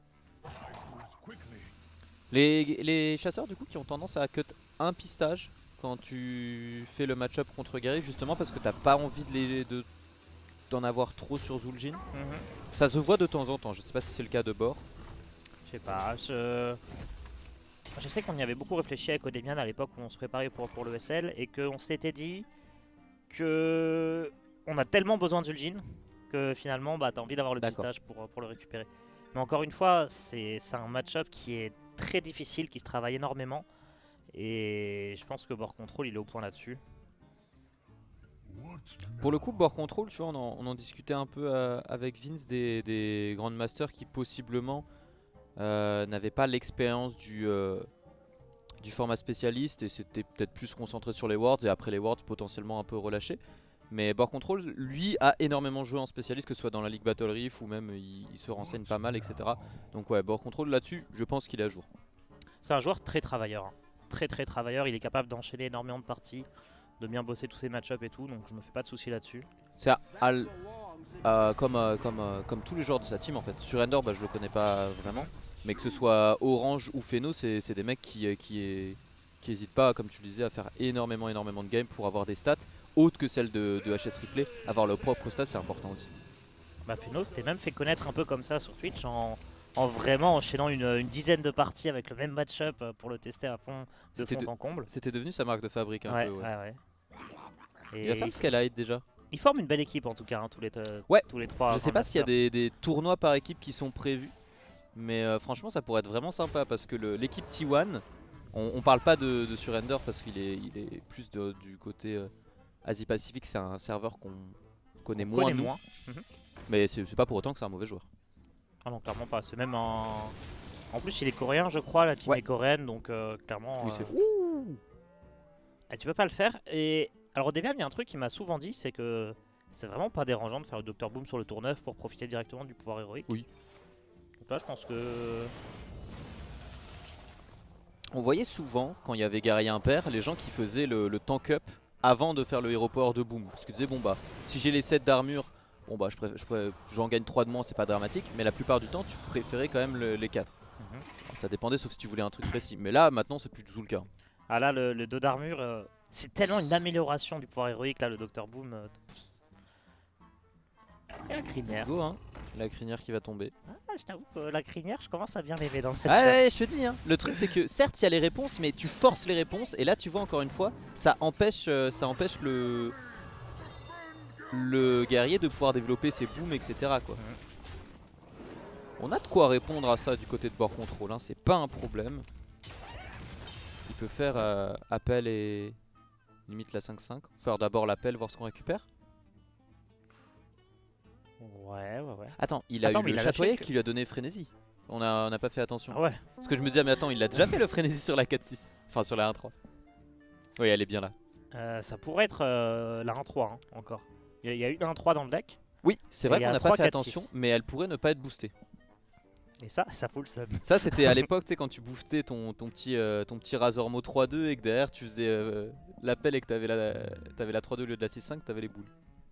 Les, les chasseurs du coup qui ont tendance à cut un pistage quand tu fais le match-up contre guerrier, justement parce que t'as pas envie de les de d'en avoir trop sur Zul'jin. Ça se voit de temps en temps, je sais pas si c'est le cas de Bord. Je sais pas. Je, je sais qu'on y avait beaucoup réfléchi avec Odemian à l'époque où on se préparait pour, pour le S L et qu'on s'était dit que on a tellement besoin de Zul'jin que finalement bah, t'as envie d'avoir le D'accord. pistage pour, pour le récupérer. Mais encore une fois, c'est c'est un match-up qui est très difficile, qui se travaille énormément. Et je pense que Board Control il est au point là-dessus. Pour le coup, Board Control, tu vois, on en, on en discutait un peu euh, avec Vince des, des Grandmasters qui possiblement euh, n'avaient pas l'expérience du, euh, du format spécialiste et c'était peut-être plus concentré sur les wards et après les wards potentiellement un peu relâché. Mais Board Control, lui, a énormément joué en spécialiste, que ce soit dans la Ligue Battle Reef ou même il, il se renseigne pas mal, et cetera. Donc ouais, Board Control là-dessus, je pense qu'il est à jour. C'est un joueur très travailleur. hein. Très très travailleur, il est capable d'enchaîner énormément de parties, de bien bosser tous ses match-ups et tout, donc je me fais pas de soucis là-dessus. C'est à- à l- euh, comme, euh, comme, euh, comme tous les joueurs de sa team en fait. Sur Endor, bah, je le connais pas vraiment, mais que ce soit Orange ou Feno, c'est c'est des mecs qui, euh, qui, est- qui hésitent pas, comme tu le disais, à faire énormément énormément de games pour avoir des stats autres que celles de, de H S Replay. Avoir leurs propres stats, c'est important aussi. Bah Feno s'était même fait connaître un peu comme ça sur Twitch en, en vraiment enchaînant une, une dizaine de parties avec le même match-up euh, pour le tester à fond, de C'était fond de- en comble. C'était devenu sa marque de fabrique un Ouais, peu. Ouais. ouais, ouais. Et Il va faire le Skylight déjà. ils forment une belle équipe en tout cas, hein, tous, les te- Ouais, tous les trois. Je sais pas s'il y a Grandmasters. des, des tournois par équipe qui sont prévus, mais euh, franchement ça pourrait être vraiment sympa parce que le- l'équipe T un, on, on parle pas de, de Surrender parce qu'il est, il est plus de- du côté euh, Asie-Pacifique, c'est un serveur qu'on connaît On moins, connaît nous. moins. Mhm. Mais c'est c'est pas pour autant que c'est un mauvais joueur. Ah non, clairement pas. C'est même un. En plus, il est coréen, je crois. La team Ouais. est coréenne, donc euh, clairement. Oui, euh, c'est Ouh et tu peux pas le faire. Et alors, au début, il y a un truc qui m'a souvent dit, c'est que c'est vraiment pas dérangeant de faire le Docteur Boom sur le tour neuf pour profiter directement du pouvoir héroïque. Oui. Donc là, je pense que. On voyait souvent, quand il y avait guerrier impair, les gens qui faisaient le, le tank up avant de faire le hero power de boom. Parce qu'ils disaient, bon bah, si j'ai les sept d'armure, bon bah, je préfère- je préfère- j'en gagne trois de moins, c'est pas dramatique. Mais la plupart du temps, tu préférais quand même le- les quatre. Mhm. Alors, ça dépendait, sauf si tu voulais un truc précis. Mais là, maintenant, c'est plus du tout le cas. Ah là, le, le dos d'armure, euh, c'est tellement une amélioration du pouvoir héroïque, là, le Docteur Boom. euh, Et la crinière. Let's go, hein. La crinière qui va tomber. Ah, je t'avoue que la crinière, je commence à bien l'aimer dans le match. Ah ouais, je te dis, hein. Le truc c'est que certes il y a les réponses, mais tu forces les réponses. Et là tu vois encore une fois, ça empêche, euh, ça empêche le le guerrier de pouvoir développer ses booms, et cetera quoi. On a de quoi répondre à ça du côté de Board Control, hein. C'est pas un problème. Il peut faire euh, appel et limite la cinq cinq. Faire d'abord l'appel, voir ce qu'on récupère. Ouais, ouais, ouais. Attends, il a Attends, eu mais le il a lâché chatoyer que- qui lui a donné frénésie. On a, on a pas fait attention. Ah ouais. Parce que je me disais, mais attends, il a déjà fait le frénésie sur la quatre six. Enfin, sur la un trois. Oui, elle est bien là. Euh, ça pourrait être euh, la un trois hein, encore. Il y, a- il y a eu un trois dans le deck. Oui, c'est Et vrai il y qu'on a n'a pas trois, fait quatre, attention, six. mais elle pourrait ne pas être boostée. Et ça, ça fout le seum. Ça, c'était à l'époque, tu sais, quand tu boostais ton, ton petit, euh, ton petit Razormo trois deux et que derrière tu faisais euh, l'appel et que t'avais la, t'avais la trois deux au lieu de la six cinq, t'avais les boules.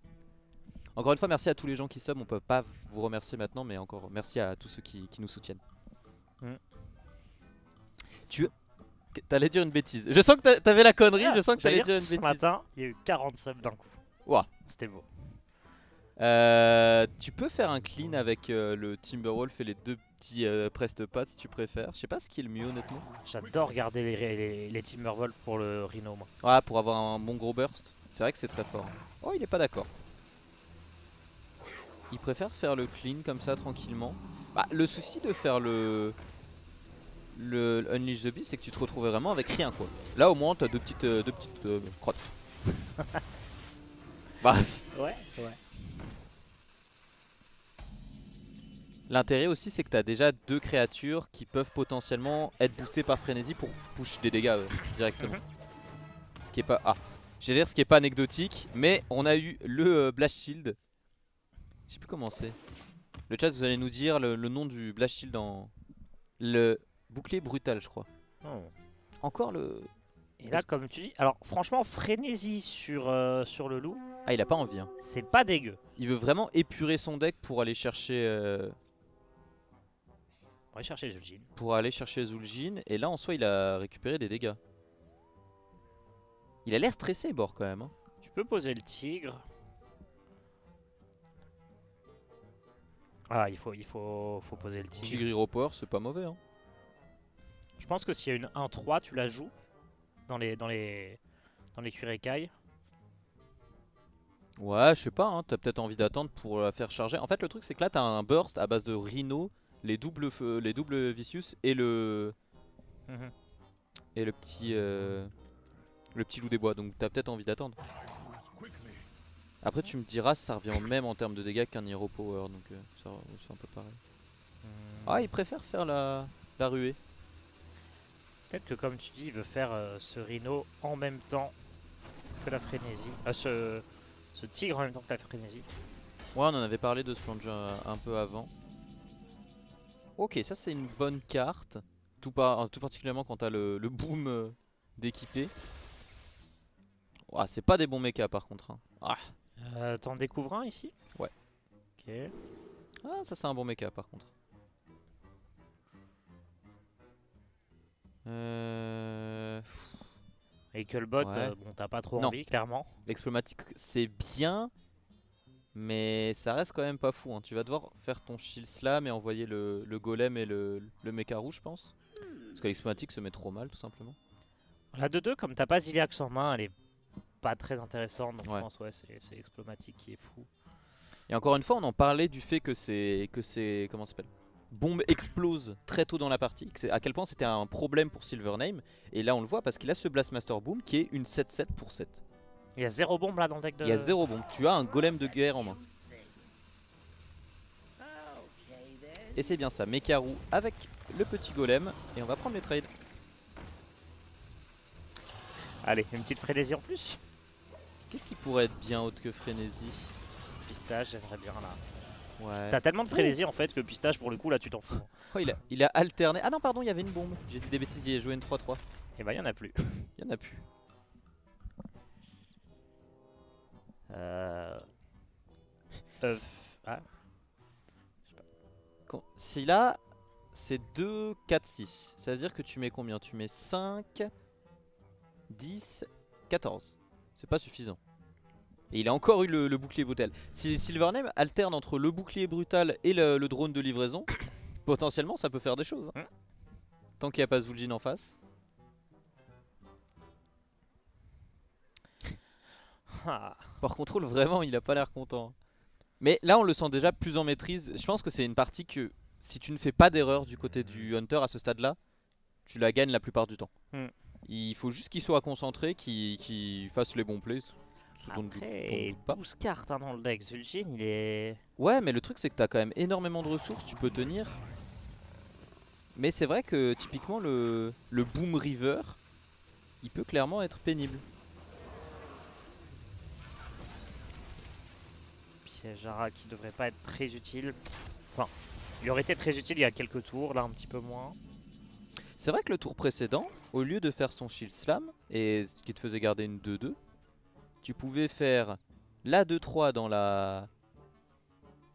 Encore une fois, merci à tous les gens qui sub. On peut pas vous remercier maintenant, mais encore merci à tous ceux qui, qui nous soutiennent. Mm. Tu t'allais dire une bêtise. Je sens que t'a- t'avais la connerie. Ah, je sens que j'allais t'allais dire une Ce bêtise. matin, il y a eu quarante subs d'un coup. Ouah. C'était beau. Euh, tu peux faire un clean avec euh, le Timberwolf et les deux petits euh, Prest-Pat si tu préfères. Je sais pas ce qui est le mieux honnêtement. J'adore regarder les, les, les Timberwolves pour le Rhino, moi. Ah, pour avoir un bon gros burst. C'est vrai que c'est très fort. Oh, il est pas d'accord. Il préfère faire le clean comme ça tranquillement. Bah, le souci de faire le le Unleash the Beast, c'est que tu te retrouves vraiment avec rien quoi. Là au moins t'as deux petites euh, deux petites euh, crottes. Bah, Ouais, ouais. l'intérêt aussi c'est que t'as déjà deux créatures qui peuvent potentiellement être boostées par frénésie pour push des dégâts euh, directement. Ce qui est pas ah, j'allais dire ce qui est pas anecdotique, mais on a eu le euh, Blast Shield. Je sais plus comment c'est. Le chat, vous allez nous dire le, le nom du Blast Shield dans le bouclier brutal, je crois. Oh. Encore le. Et là, comme tu dis, alors franchement, frénésie sur, euh, sur le loup, Ah, il a pas envie. Hein. c'est pas dégueu. Il veut vraiment épurer son deck pour aller chercher euh, On va aller chercher Zul'jin. pour aller chercher Zul'jin. Et là, en soi, il a récupéré des dégâts. Il a l'air stressé, Bord, quand même. Hein. Tu peux poser le tigre. Ah, il faut, il faut, faut poser le tigre. Tigre Hero Power, c'est pas mauvais. Hein. Je pense que s'il y a une un trois, tu la joues dans les, dans les, dans les cuirs écailles. Ouais, je sais pas. Hein. T'as peut-être envie d'attendre pour la faire charger. En fait, le truc, c'est que là, t'as un burst à base de Rhino, les doubles, feux- les doubles Vicious et le. Mhm. Et le petit. euh, Le petit loup des bois. Donc, t'as peut-être envie d'attendre. Après tu me diras ça revient au même en termes de dégâts qu'un Hero Power, donc euh, ça, c'est un peu pareil. Ah, il préfère faire la, la ruée. Peut-être que comme tu dis, il veut faire euh, ce rhino en même temps que la frénésie. Euh, ce, ce tigre en même temps que la frénésie. Ouais, on en avait parlé de ce plan de jeu un, un peu avant. Ok, ça c'est une bonne carte. Tout, par, tout particulièrement quand t'as le, le boom euh, d'équipé. Ouah, c'est pas des bons mechas par contre. Hein. Ah. Euh, T'en découvres un ici? Ouais. Ok. Ah, ça c'est un bon mecha par contre. Euh... Et que le bot, Ouais. euh, bon, t'as pas trop Non. envie, clairement. L'explomatique c'est bien, mais ça reste quand même pas fou. Hein. Tu vas devoir faire ton shield slam et envoyer le, le golem et le, le mecha rouge, je pense. Parce que l'explomatique se met trop mal, tout simplement. La deux deux, comme t'as pas Ziliax en main, elle est pas très intéressante. Donc Ouais. je pense, ouais, c'est c'est l'explomatique qui est fou. Et encore une fois, on en parlait du fait que c'est que c'est comment ça s'appelle, bombe explose très tôt dans la partie, que c'est à quel point c'était un problème pour Silvername. Et là, on le voit parce qu'il a ce Blastmaster Boom qui est une sept sept pour sept. Il y a zéro bombe là dans le deck de. Il y a zéro bombe. Tu as un golem de guerre en main. Et c'est bien ça, Mekaru avec le petit golem. Et on va prendre les trades. Allez, une petite frénésie en plus. Qu'est-ce qui pourrait être bien autre que frénésie? Pistache, j'aimerais bien là. Ouais. T'as tellement de frénésie en fait que pistache pour le coup là tu t'en fous. Oh, il, a, il a alterné. Ah non, pardon, il y avait une bombe. J'ai dit des bêtises, il a joué une trois trois. Et bah y'en a plus. Il y en a plus. Euh... Euh... Ah. Quand- Si là, c'est deux, quatre, six. Ça veut dire que tu mets combien? Tu mets cinq, dix, quatorze. C'est pas suffisant. Et il a encore eu le, le bouclier brutal. Si Silvername alterne entre le bouclier brutal et le, le drone de livraison, potentiellement ça peut faire des choses. Hein. Mm. Tant qu'il n'y a pas Zul'jin en face. Ah. Par contrôle, vraiment, il a pas l'air content. Mais là, on le sent déjà plus en maîtrise. Je pense que c'est une partie que, si tu ne fais pas d'erreur du côté du Hunter à ce stade-là, tu la gagnes la plupart du temps. Mm. Il faut juste qu'il soit concentré, qu'il qu'il fasse les bons plays. Ce dont- dont on Après, doute pas. douze cartes hein, dans le deck. Zul'jin, il est. Ouais, mais le truc, c'est que tu as quand même énormément de ressources, tu peux tenir. Mais c'est vrai que, typiquement, le, le Boom River, il peut clairement être pénible. Piège Jara qui devrait pas être très utile. Enfin, il aurait été très utile il y a quelques tours, là un petit peu moins. C'est vrai que le tour précédent, au lieu de faire son Shield Slam, et ce qui te faisait garder une deux deux, tu pouvais faire la deux trois dans la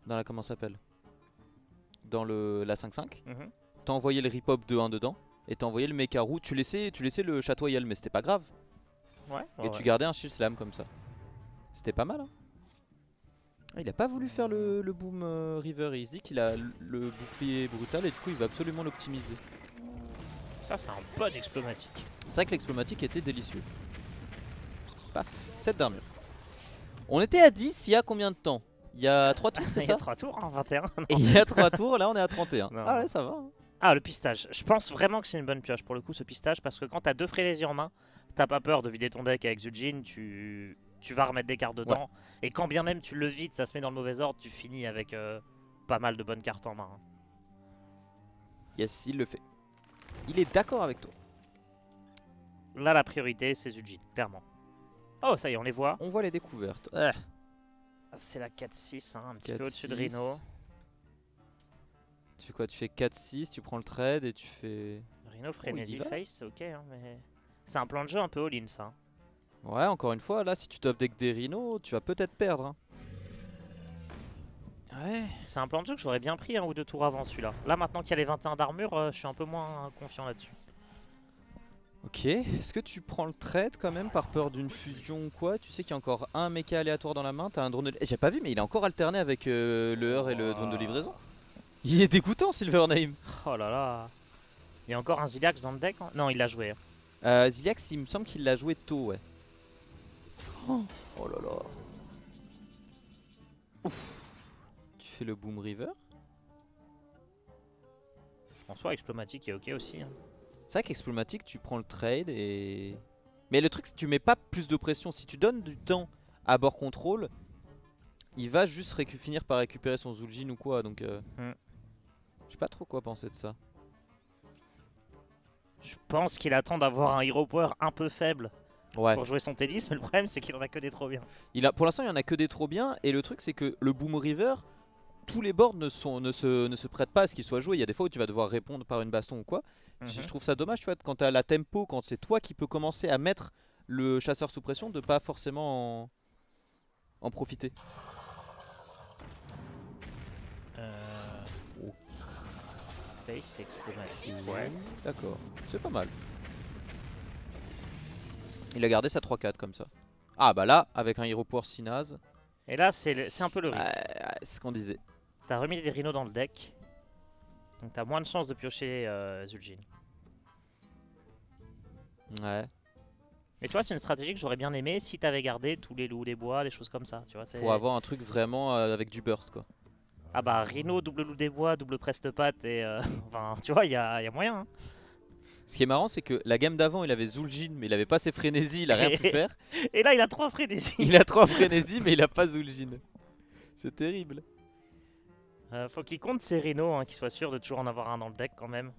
Dans la comment ça s'appelle Dans le la cinq cinq. Mhm. T'as envoyé le Ripop deux un dedans et t'as envoyé le Mekaru. Tu laissais, tu laissais le Château Yel, mais c'était pas grave. Ouais. Et ouais, tu ouais. gardais un Shield Slam comme ça. C'était pas mal. Hein. Ah, il a pas voulu faire le, le Boom euh, River. Il se dit qu'il a le, le bouclier brutal et du coup il va absolument l'optimiser. Ça, c'est un bon explomatique. C'est vrai que l'explomatique était délicieux. Paf, sept d'armure. On était à dix il y a combien de temps? Il y a trois tours, c'est Il y a ça? trois tours, hein, vingt et un. Et il y a trois tours, là on est à trente et un. Non. Ah ouais, ça va. Hein. Ah, le pistage. Je pense vraiment que c'est une bonne pioche pour le coup, ce pistage, parce que quand t'as deux frénésies en main, t'as pas peur de vider ton deck avec Zul'jin, tu... tu vas remettre des cartes dedans. Ouais. Et quand bien même tu le vides, ça se met dans le mauvais ordre, tu finis avec euh, pas mal de bonnes cartes en main. Yes, il le fait. Il est d'accord avec toi. Là, la priorité, c'est Zul'jin, clairement. Oh, ça y est, on les voit. On voit les découvertes. Ah. C'est la quatre six, hein, un petit quatre, peu au-dessus de six. Rhino. Tu fais quoi? Tu fais quatre six, tu prends le trade et tu fais... Rhino, Oh, Frenzy il y va. Face, c'est ok, hein, mais... C'est un plan de jeu un peu all-in, ça. Ouais, encore une fois, là, si tu top deck des Rhino, tu vas peut-être perdre. Hein. Ouais. C'est un plan de jeu que j'aurais bien pris un ou deux tours avant celui-là. Là, maintenant qu'il y a les vingt et un d'armure, euh, je suis un peu moins confiant là-dessus. Ok, est-ce que tu prends le trade quand même par peur d'une fusion ou quoi? Tu sais qu'il y a encore un mecha aléatoire dans la main, t'as un drone de... Eh, j'ai pas vu mais il est encore alterné avec euh, le Heur et le drone de livraison. Il est dégoûtant Silvername. Oh là là. Il y a encore un Ziliax dans le deck, hein? Non, il l'a joué. Hein. euh, Ziliax il me semble qu'il l'a joué tôt, ouais. Oh, oh là là. Ouf. Tu fais le Boom River. En soi, Explomatique est ok aussi. Hein. C'est vrai qu'Explomatique tu prends le trade et... Mais le truc c'est que tu mets pas plus de pression. Si tu donnes du temps à bord contrôle, il va juste récu finir par récupérer son Zul'jin ou quoi. Donc euh... mm. je sais pas trop quoi penser de ça. Je pense qu'il attend d'avoir un hero power un peu faible Ouais. pour jouer son T dix, mais le problème c'est qu'il en a que des trop bien. Il a, pour l'instant il y en a que des trop bien. Et le truc c'est que le Boom River, tous les boards ne, sont, ne, se, ne se prêtent pas à ce qu'il soit joué. Il y a des fois où tu vas devoir répondre par une baston ou quoi. Mm-hmm. Je trouve ça dommage, tu vois, quand t'as la tempo, quand c'est toi qui peux commencer à mettre le chasseur sous pression, de pas forcément en, en profiter. Euh... Oh. Face Explomatique, ouais. D'accord, c'est pas mal. Il a gardé sa trois quatre comme ça. Ah bah là, avec un hero power si naze. Et là, c'est un peu le risque. Euh, c'est ce qu'on disait. T'as remis des rhinos dans le deck. Donc t'as moins de chances de piocher euh, Zul'jin. Ouais. Mais tu vois, c'est une stratégie que j'aurais bien aimé si t'avais gardé tous les loups, les bois, les choses comme ça. Tu vois, Pour avoir un truc vraiment euh, avec du burst quoi. Ah bah Rhino, double loup des bois, double preste-patte et... Euh, enfin, tu vois, il y a, y a moyen. Hein. Ce qui est marrant c'est que la gamme d'avant il avait Zul'jin mais il avait pas ses frénésies, il a rien pu faire. Et là il a trois frénésies. Il a trois frénésies mais il a pas Zul'jin. C'est terrible. Euh, faut qu'il compte ses Rhinos, hein, qu'il soit sûr de toujours en avoir un dans le deck quand même.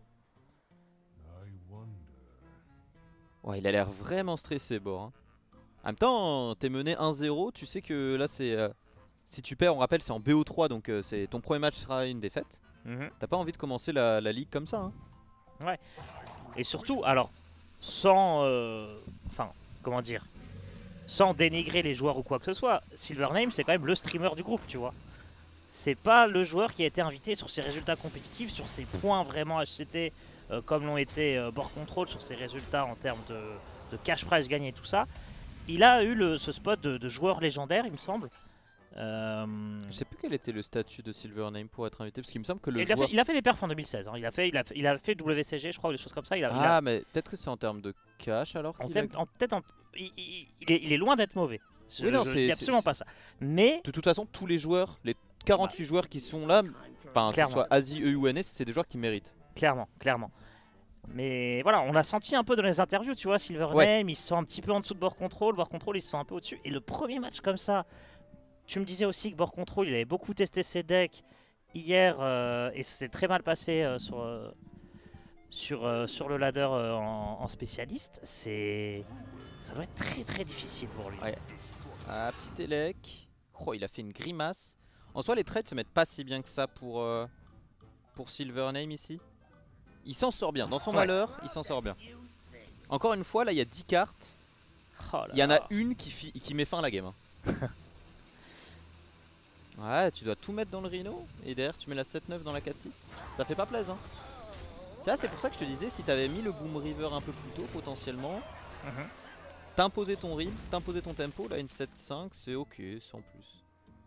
Ouais, il a l'air vraiment stressé, Bor. Hein. En même temps, t'es mené un zéro, tu sais que là c'est... Euh, si tu perds, on rappelle, c'est en B O trois, donc euh, c'est ton premier match sera une défaite. Mm-hmm. T'as pas envie de commencer la, la ligue comme ça. Hein. Ouais. Et surtout, alors, sans... Enfin, euh, comment dire, sans dénigrer les joueurs ou quoi que ce soit, Silvername c'est quand même le streamer du groupe, tu vois. C'est pas le joueur qui a été invité sur ses résultats compétitifs, sur ses points vraiment H C T, euh, comme l'ont été euh, Board Control, sur ses résultats en termes de, de cash prize gagné, tout ça. Il a eu le, ce spot de, de joueur légendaire, il me semble. Euh... Je sais plus quel était le statut de Silvername pour être invité, parce qu'il me semble que le il, joueur... a fait, il a fait les perfs en deux mille seize, hein. il, a fait, il, a fait, il a fait W C G, je crois, ou des choses comme ça. Il a, ah, il a... mais peut-être que c'est en termes de cash alors en qu'il termes, a... en, peut-être en... il, il, il, est, il est loin d'être mauvais. Je, oui, non, je c'est dis absolument pas ça. Mais... De toute façon, tous les joueurs, les quarante-huit bah, joueurs qui sont là, enfin que ce soit Asie, E U N S, c'est des joueurs qui méritent. Clairement, clairement. Mais voilà, on a senti un peu dans les interviews, tu vois, Silvername, ouais. Ils sont un petit peu en dessous de Board Control, Board Control ils sont un peu au-dessus. Et le premier match comme ça, tu me disais aussi que Board Control il avait beaucoup testé ses decks hier euh, et c'est très mal passé euh, sur, euh, sur, euh, sur le ladder euh, en, en spécialiste. C'est... Ça doit être très très difficile pour lui. Ouais. Ah, petit Elec. Oh, il a fait une grimace. En soi, les trades se mettent pas si bien que ça pour, euh, pour Silvername ici. Il s'en sort bien. Dans son ouais. malheur, il s'en sort bien. Encore une fois, là, il y a dix cartes. Oh il y en a une qui, qui met fin à la game. Hein. Ouais, tu dois tout mettre dans le Rhino et derrière tu mets la sept neuf dans la quatre six. Ça fait pas plaisir. Hein. Tu vois, c'est pour ça que je te disais, si t'avais mis le Boom River un peu plus tôt, potentiellement, Mhm. t'imposer ton rythme, t'imposer ton tempo, là une sept cinq, c'est ok, sans plus.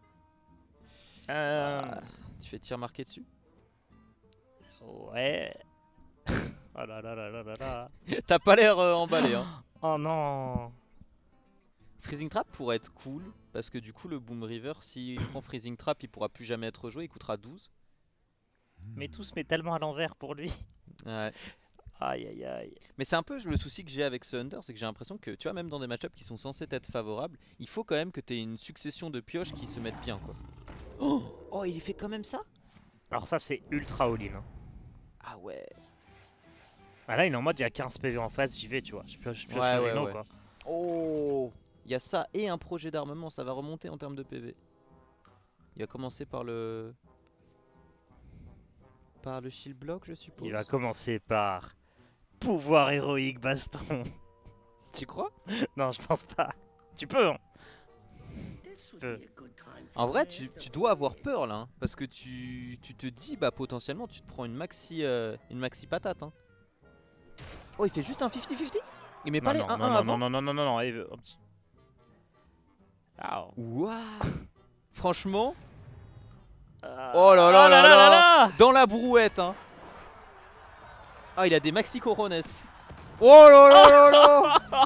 Euh, Ah, tu fais tir marqué dessus. Ouais. Oh là là là là là là. T'as pas l'air euh, emballé hein. Oh non. Freezing Trap pourrait être cool, parce que du coup le Boom River, s'il prend Freezing Trap, il pourra plus jamais être joué, il coûtera douze. Mais tout se met tellement à l'envers pour lui. Ouais. Aïe aïe aïe. Mais c'est un peu le souci que j'ai avec ce Hunter, c'est que j'ai l'impression que, tu vois, même dans des match-ups qui sont censés être favorables, il faut quand même que tu aies une succession de pioches qui se mettent bien, quoi. Oh, oh il fait quand même ça? Alors ça c'est ultra all-in. Hein. Ah ouais. Ah là il est en mode il y a quinze P V en face, j'y vais tu vois. Je pioche, je pioche Ouais, le ouais, Rhino, ouais. quoi. Oh, il y a ça et un projet d'armement, ça va remonter en termes de P V. Il va commencer par le... Par le shield block, je suppose. Il va commencer par pouvoir héroïque baston. Tu crois? Non je pense pas. Tu peux hein. This would Euh. be a good time for En vrai, a tu, rest. tu dois avoir peur là, hein, parce que tu, tu te dis, bah potentiellement, tu te prends une maxi, euh, une maxi patate. Hein. Oh, il fait juste un cinquante cinquante? Il met pas Non, les non, un un non, non, avant? non, non, non, non, non, il veut- hop. Ah, oh. Waouh. Franchement, Euh, oh là là oh là là, là. dans la brouette. Hein. Ah, il a des maxi corones. Oh là là là là.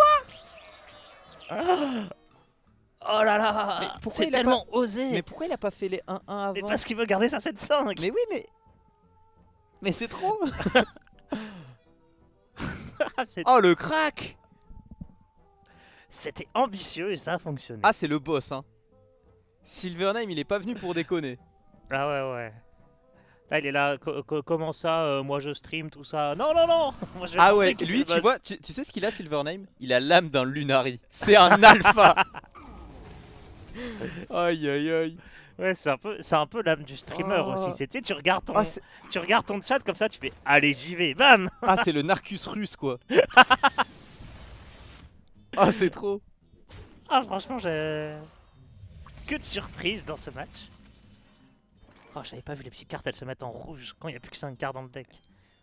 Oh là là. Mais pourquoi C'est il a tellement osé. Mais pourquoi il a pas fait les un un avant? Mais parce qu'il veut garder sa sept cinq. Mais oui, mais... Mais c'est trop. C'est- Oh, le crack. C'était ambitieux et ça a fonctionné. Ah, c'est le boss, hein. Silvername, il est pas venu pour déconner. Ah ouais ouais. Là il est là, co- co- comment ça, euh, moi je stream tout ça. Non non non. Moi, je vais Ah montrer ouais, qui c'est lui le tu boss. vois, tu, tu sais ce qu'il a Silvername? Il a l'âme d'un Lunari. C'est un alpha. Aïe aïe aïe. Ouais c'est un peu, c'est un peu l'âme du streamer Oh. aussi. C'était, tu regardes ton, Ah c'est tu regardes ton chat comme ça, tu fais, allez j'y vais, bam. ah, c'est le Narcus russe quoi. Ah c'est trop. Ah franchement j'ai que de surprises dans ce match. Oh j'avais pas vu les petites cartes, elles se mettent en rouge quand il n'y a plus que cinq cartes dans le deck.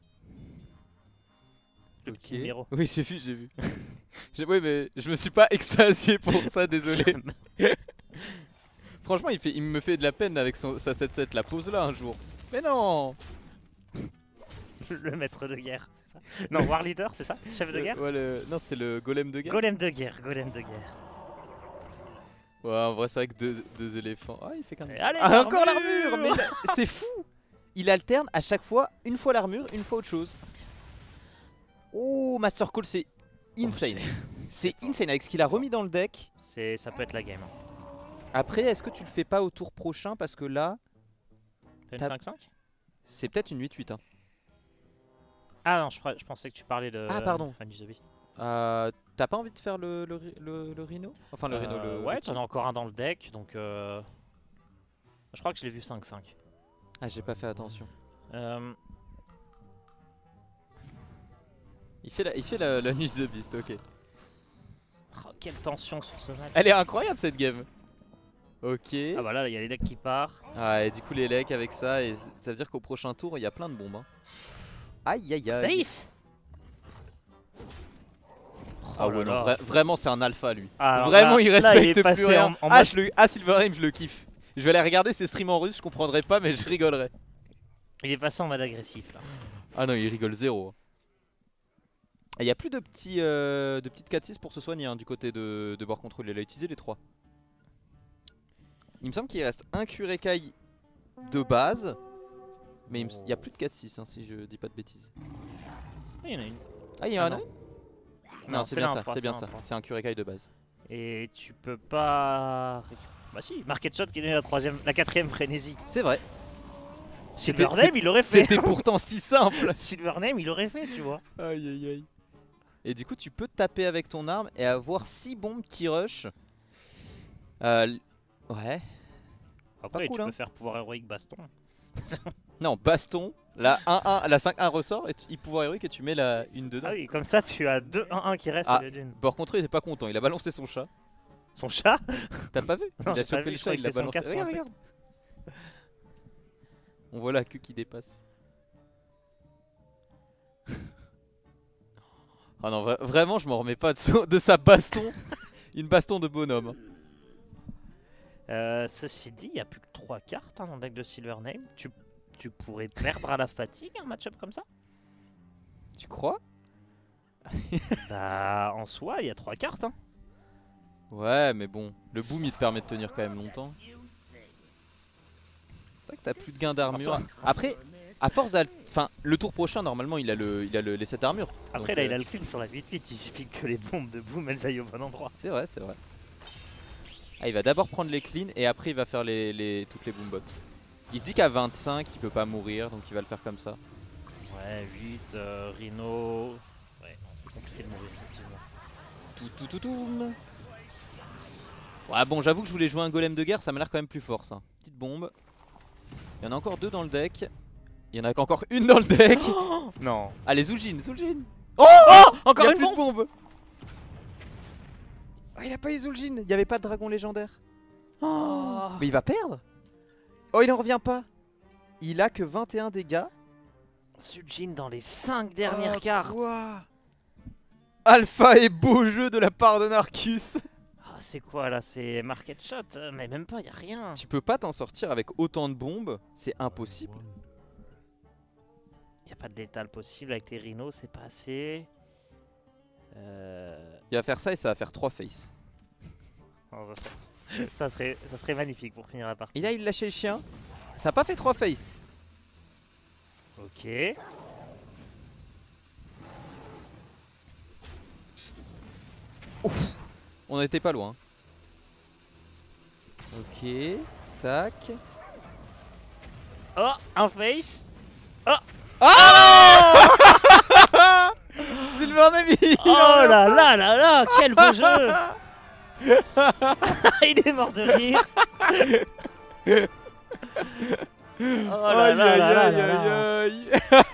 Le petit numéro. Oui j'ai vu, j'ai vu. J'ai- Oui mais je me suis pas extasié pour ça, désolé. Franchement il, fait, il me fait de la peine avec son, sa sept sept, la pose là un jour. Mais non. Le maître de guerre, c'est ça? Non, War Leader, c'est ça? Chef de Euh, guerre? ouais, le- Non c'est le golem de guerre. Golem de guerre, golem de guerre. Ouais en vrai c'est vrai que deux, deux éléphants. Ah il fait quand même... Et allez, Ah, encore l'armure. l'armure. Mais il a- c'est fou. Il alterne à chaque fois, une fois l'armure, une fois autre chose. Oh, Master Call, c'est insane. C'est insane avec ce qu'il a remis dans le deck. C'est, ça peut être la game. Après, est-ce que tu le fais pas au tour prochain? Parce que là, T'as une T'as- cinq cinq? c'est peut-être une huit huit. Hein. Ah non, je, crois- je pensais que tu parlais de Ah, pardon. Unleash the Beast. Euh, T'as pas envie de faire le, le, ri- le, le Rhino? Enfin, le Rhino, Euh, le. ouais, le t'en as encore un dans le deck, donc euh... je crois que je l'ai vu cinq cinq. Ah, j'ai pas fait attention. Euh... Il fait la, il fait la, la Unleash the Beast, ok. oh, quelle tension sur ce match. Elle est incroyable cette game. Ok. Ah bah là, il y a les decks qui partent. Ah, et du coup, les lecs avec ça, et ça veut dire qu'au prochain tour, il y a plein de bombes. Hein. Aïe aïe aïe. Face. Ah Oh là ouais, non, là. vra- vraiment c'est un alpha lui. Ah, alors Vraiment là- il là, respecte il est passé plus rien. en- en ah, mode- je le... ah Silverhame je le kiffe. Je vais aller regarder ses streams en russe, je comprendrai pas mais je rigolerai. Il est passé en mode agressif là. Ah non il rigole zéro. Il n'y a plus de petits euh, de petites quatre six pour se soigner hein, du côté de, de bord contrôle, il a utilisé les trois. Il me semble qu'il reste un Kurekai de base. Mais il me s- il y a plus de quatre six hein, si je dis pas de bêtises. Ah, il y en a une. Ah il y en a Ah, un non. Non, c'est là bien un ça, trois, c'est bien là un ça. trois. C'est un Kurekai de base. Et tu peux pas. Bah si, Market Shot qui est la troisième, la quatrième frénésie. C'est vrai. Silvername il l'aurait fait. C'était pourtant si simple. Silvername il l'aurait fait, tu vois. Aïe aïe aïe. Et du coup tu peux taper avec ton arme et avoir six bombes qui rush. Euh, l- ouais. Après cool, tu hein. peux faire pouvoir héroïque baston. Non, baston. La un un, la cinq un ressort et tu- il pouvoir héroïque et tu mets la une dedans. Ah oui, comme ça tu as deux un un qui restent Ah. au lieu d'une. Bord contre il était pas content, il a balancé son chat. Son chat. T'as pas vu? Non, Il j'ai a pas chopé vu, le je chat, croyais il que l'a c'était son balancé. casque ou un Regarde, truc. regarde. On voit la queue qui dépasse. Ah non, vra- vraiment, je m'en remets pas de, so- de sa baston. Une baston de bonhomme. Euh, ceci dit, il n'y a plus que trois cartes hein, dans le deck de Silvername. Tu, tu pourrais perdre à la fatigue un match-up comme ça? Tu crois? Bah, en soi, il y a trois cartes. Hein. Ouais, mais bon, le boom il te permet de tenir quand même longtemps. C'est vrai que t'as plus de gains d'armure. En soi- Après, à force d'al... Enfin, le tour prochain, normalement, il a, le, il a le, les sept armures. Après, Donc, là, euh, il a le clean sur la huit huit. Il suffit que les bombes de boom elles aillent au bon endroit. C'est vrai, c'est vrai. Ah, il va d'abord prendre les cleans et après il va faire les, les, toutes les boombots. Il se dit qu'à vingt-cinq, il peut pas mourir, donc il va le faire comme ça. Ouais, huit, euh, Rhino. Ouais, non, c'est compliqué de mourir, effectivement. Tout, tout, tout, tout. Ouais, bon, j'avoue que je voulais jouer un golem de guerre, ça m'a l'air quand même plus fort ça. Petite bombe. Il y en a encore deux dans le deck. Il y en a qu'encore une dans le deck. Non. Allez, Zul'jin, Zul'jin. Oh, Oh, Il encore y a une plus de bombe. bombe. Oh, il a pas eu Zul'jin. Il y avait pas de dragon légendaire. Oh. Mais il va perdre. Oh, il en revient pas. Il a que vingt et un dégâts. Suljin dans les cinq dernières Oh, cartes. quoi. Alpha et beau jeu de la part de Narcus. Ah, c'est quoi là? C'est market shot? euh, Mais même pas, y a rien. Tu peux pas t'en sortir avec autant de bombes, c'est impossible. Y a pas de létal possible avec les rhinos, c'est pas assez. Euh... Il va faire ça et ça va faire trois faces. non, ça, serait... ça, serait... ça serait magnifique pour finir la partie. Et là il lâchait le chien. Ça a pas fait trois faces. Ok. On était pas loin. Ok. Tac. Oh, un face. Ah Silvername il Oh en là là là là, quel beau jeu. Il est mort de rire. Oh là Aïe là aïe là là aïe là aïe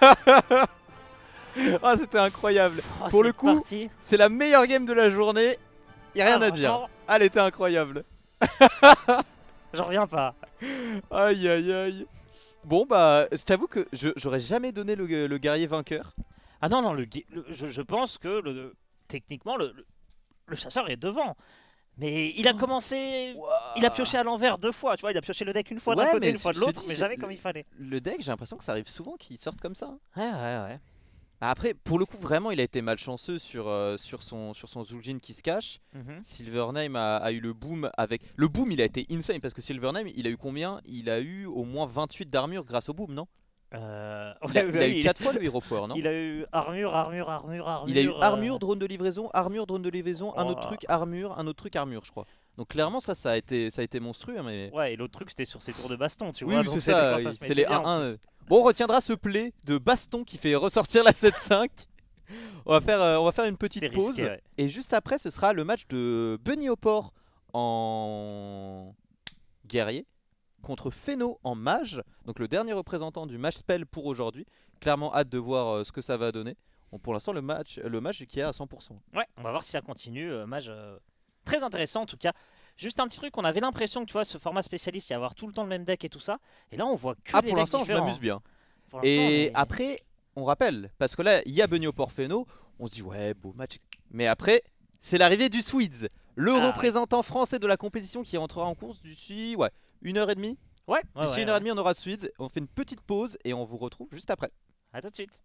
aïe. Ah c'était incroyable. Oh, Pour le cette coup, partie. c'est la meilleure game de la journée. Y'a rien Ah, à dire. franchement, Ah, elle était incroyable. j'en reviens pas. Aïe aïe aïe. Bon bah, je t'avoue que je- j'aurais jamais donné le, le guerrier vainqueur. Ah non, non, le, gui- le- je, je pense que le, techniquement, le, le, le chasseur est devant. Mais il a Oh. commencé. Il a pioché à l'envers deux fois. Tu vois, il a pioché le deck une fois d'un Ouais, côté, mais une fois de je te l'autre, dis, mais j'ai- jamais comme il fallait. Le deck, j'ai l'impression que ça arrive souvent qu'il sorte comme ça. Ouais, ouais, ouais. Après, pour le coup, vraiment, il a été malchanceux sur, euh, sur son, sur son Zul'jin qui se cache. Mhm. Silvername a, a eu le boom avec... Le boom, il a été insane parce que Silvername, il a eu combien? Il a eu au moins vingt-huit d'armure grâce au boom, non? Euh, Il a, ouais, il a ouais, eu il- quatre fois le Hero Power, non? Il a eu armure, armure, armure, armure. Il a eu euh, armure, drone de livraison, armure, drone de livraison, un Oh. autre truc, armure, un autre truc, armure, je crois. Donc clairement, ça, ça a été, ça a été monstrueux. hein, mais... Ouais, et l'autre truc c'était sur ses tours de baston, tu Oui, vois. oui, donc c'est c'était ça, quand se c'est mettait les bien, en un un. plus. euh. Bon, on retiendra ce play de baston qui fait ressortir la sept cinq. On va faire, euh, on va faire une petite C'était pause. risqué, ouais. Et juste après, ce sera le match de Bunny au port en guerrier contre Feno en mage. Donc le dernier représentant du mage spell pour aujourd'hui. Clairement hâte de voir euh, ce que ça va donner. Bon, pour l'instant, le match, le match qui est à cent pour cent. Ouais, on va voir si ça continue. euh, mage euh, très intéressant en tout cas. Juste un petit truc, on avait l'impression que tu vois ce format spécialiste, il y a avoir tout le temps le même deck et tout ça. Et là on voit que Ah, des pour decks l'instant, je différents. m'amuse bien. Pour l'instant, Et on est- après, on rappelle, parce que là, il y a Bunny au port Feno. On se dit, ouais, beau match. Mais après, c'est l'arrivée du Swedes, le Ah, représentant français de la compétition qui entrera en course d'ici ouais, une heure et demie. Ouais, ouais, D'ici ouais, une heure et ouais. demie, on aura Swedes. On fait une petite pause et on vous retrouve juste après. À tout de suite.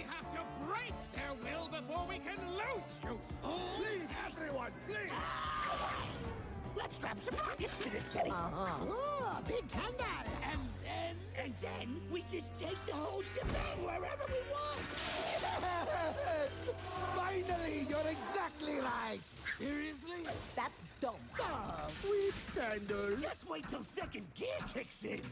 have to break their will before we can loot, you fools! Please, everyone, please! Let's strap some rockets to this city. Uh-huh. Ooh, big candle. And then, and then we just take the whole shebang wherever we want. Yes! Finally, you're exactly right! Seriously? That's dumb. Ah, weak candle! Just wait till second gear kicks in.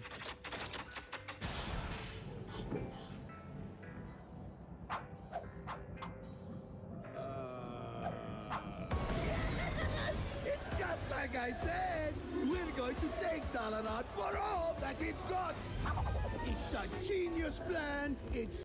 Yes! It's just like I said! We're going to take Dalaran for all that it's got! It's a genius plan! It's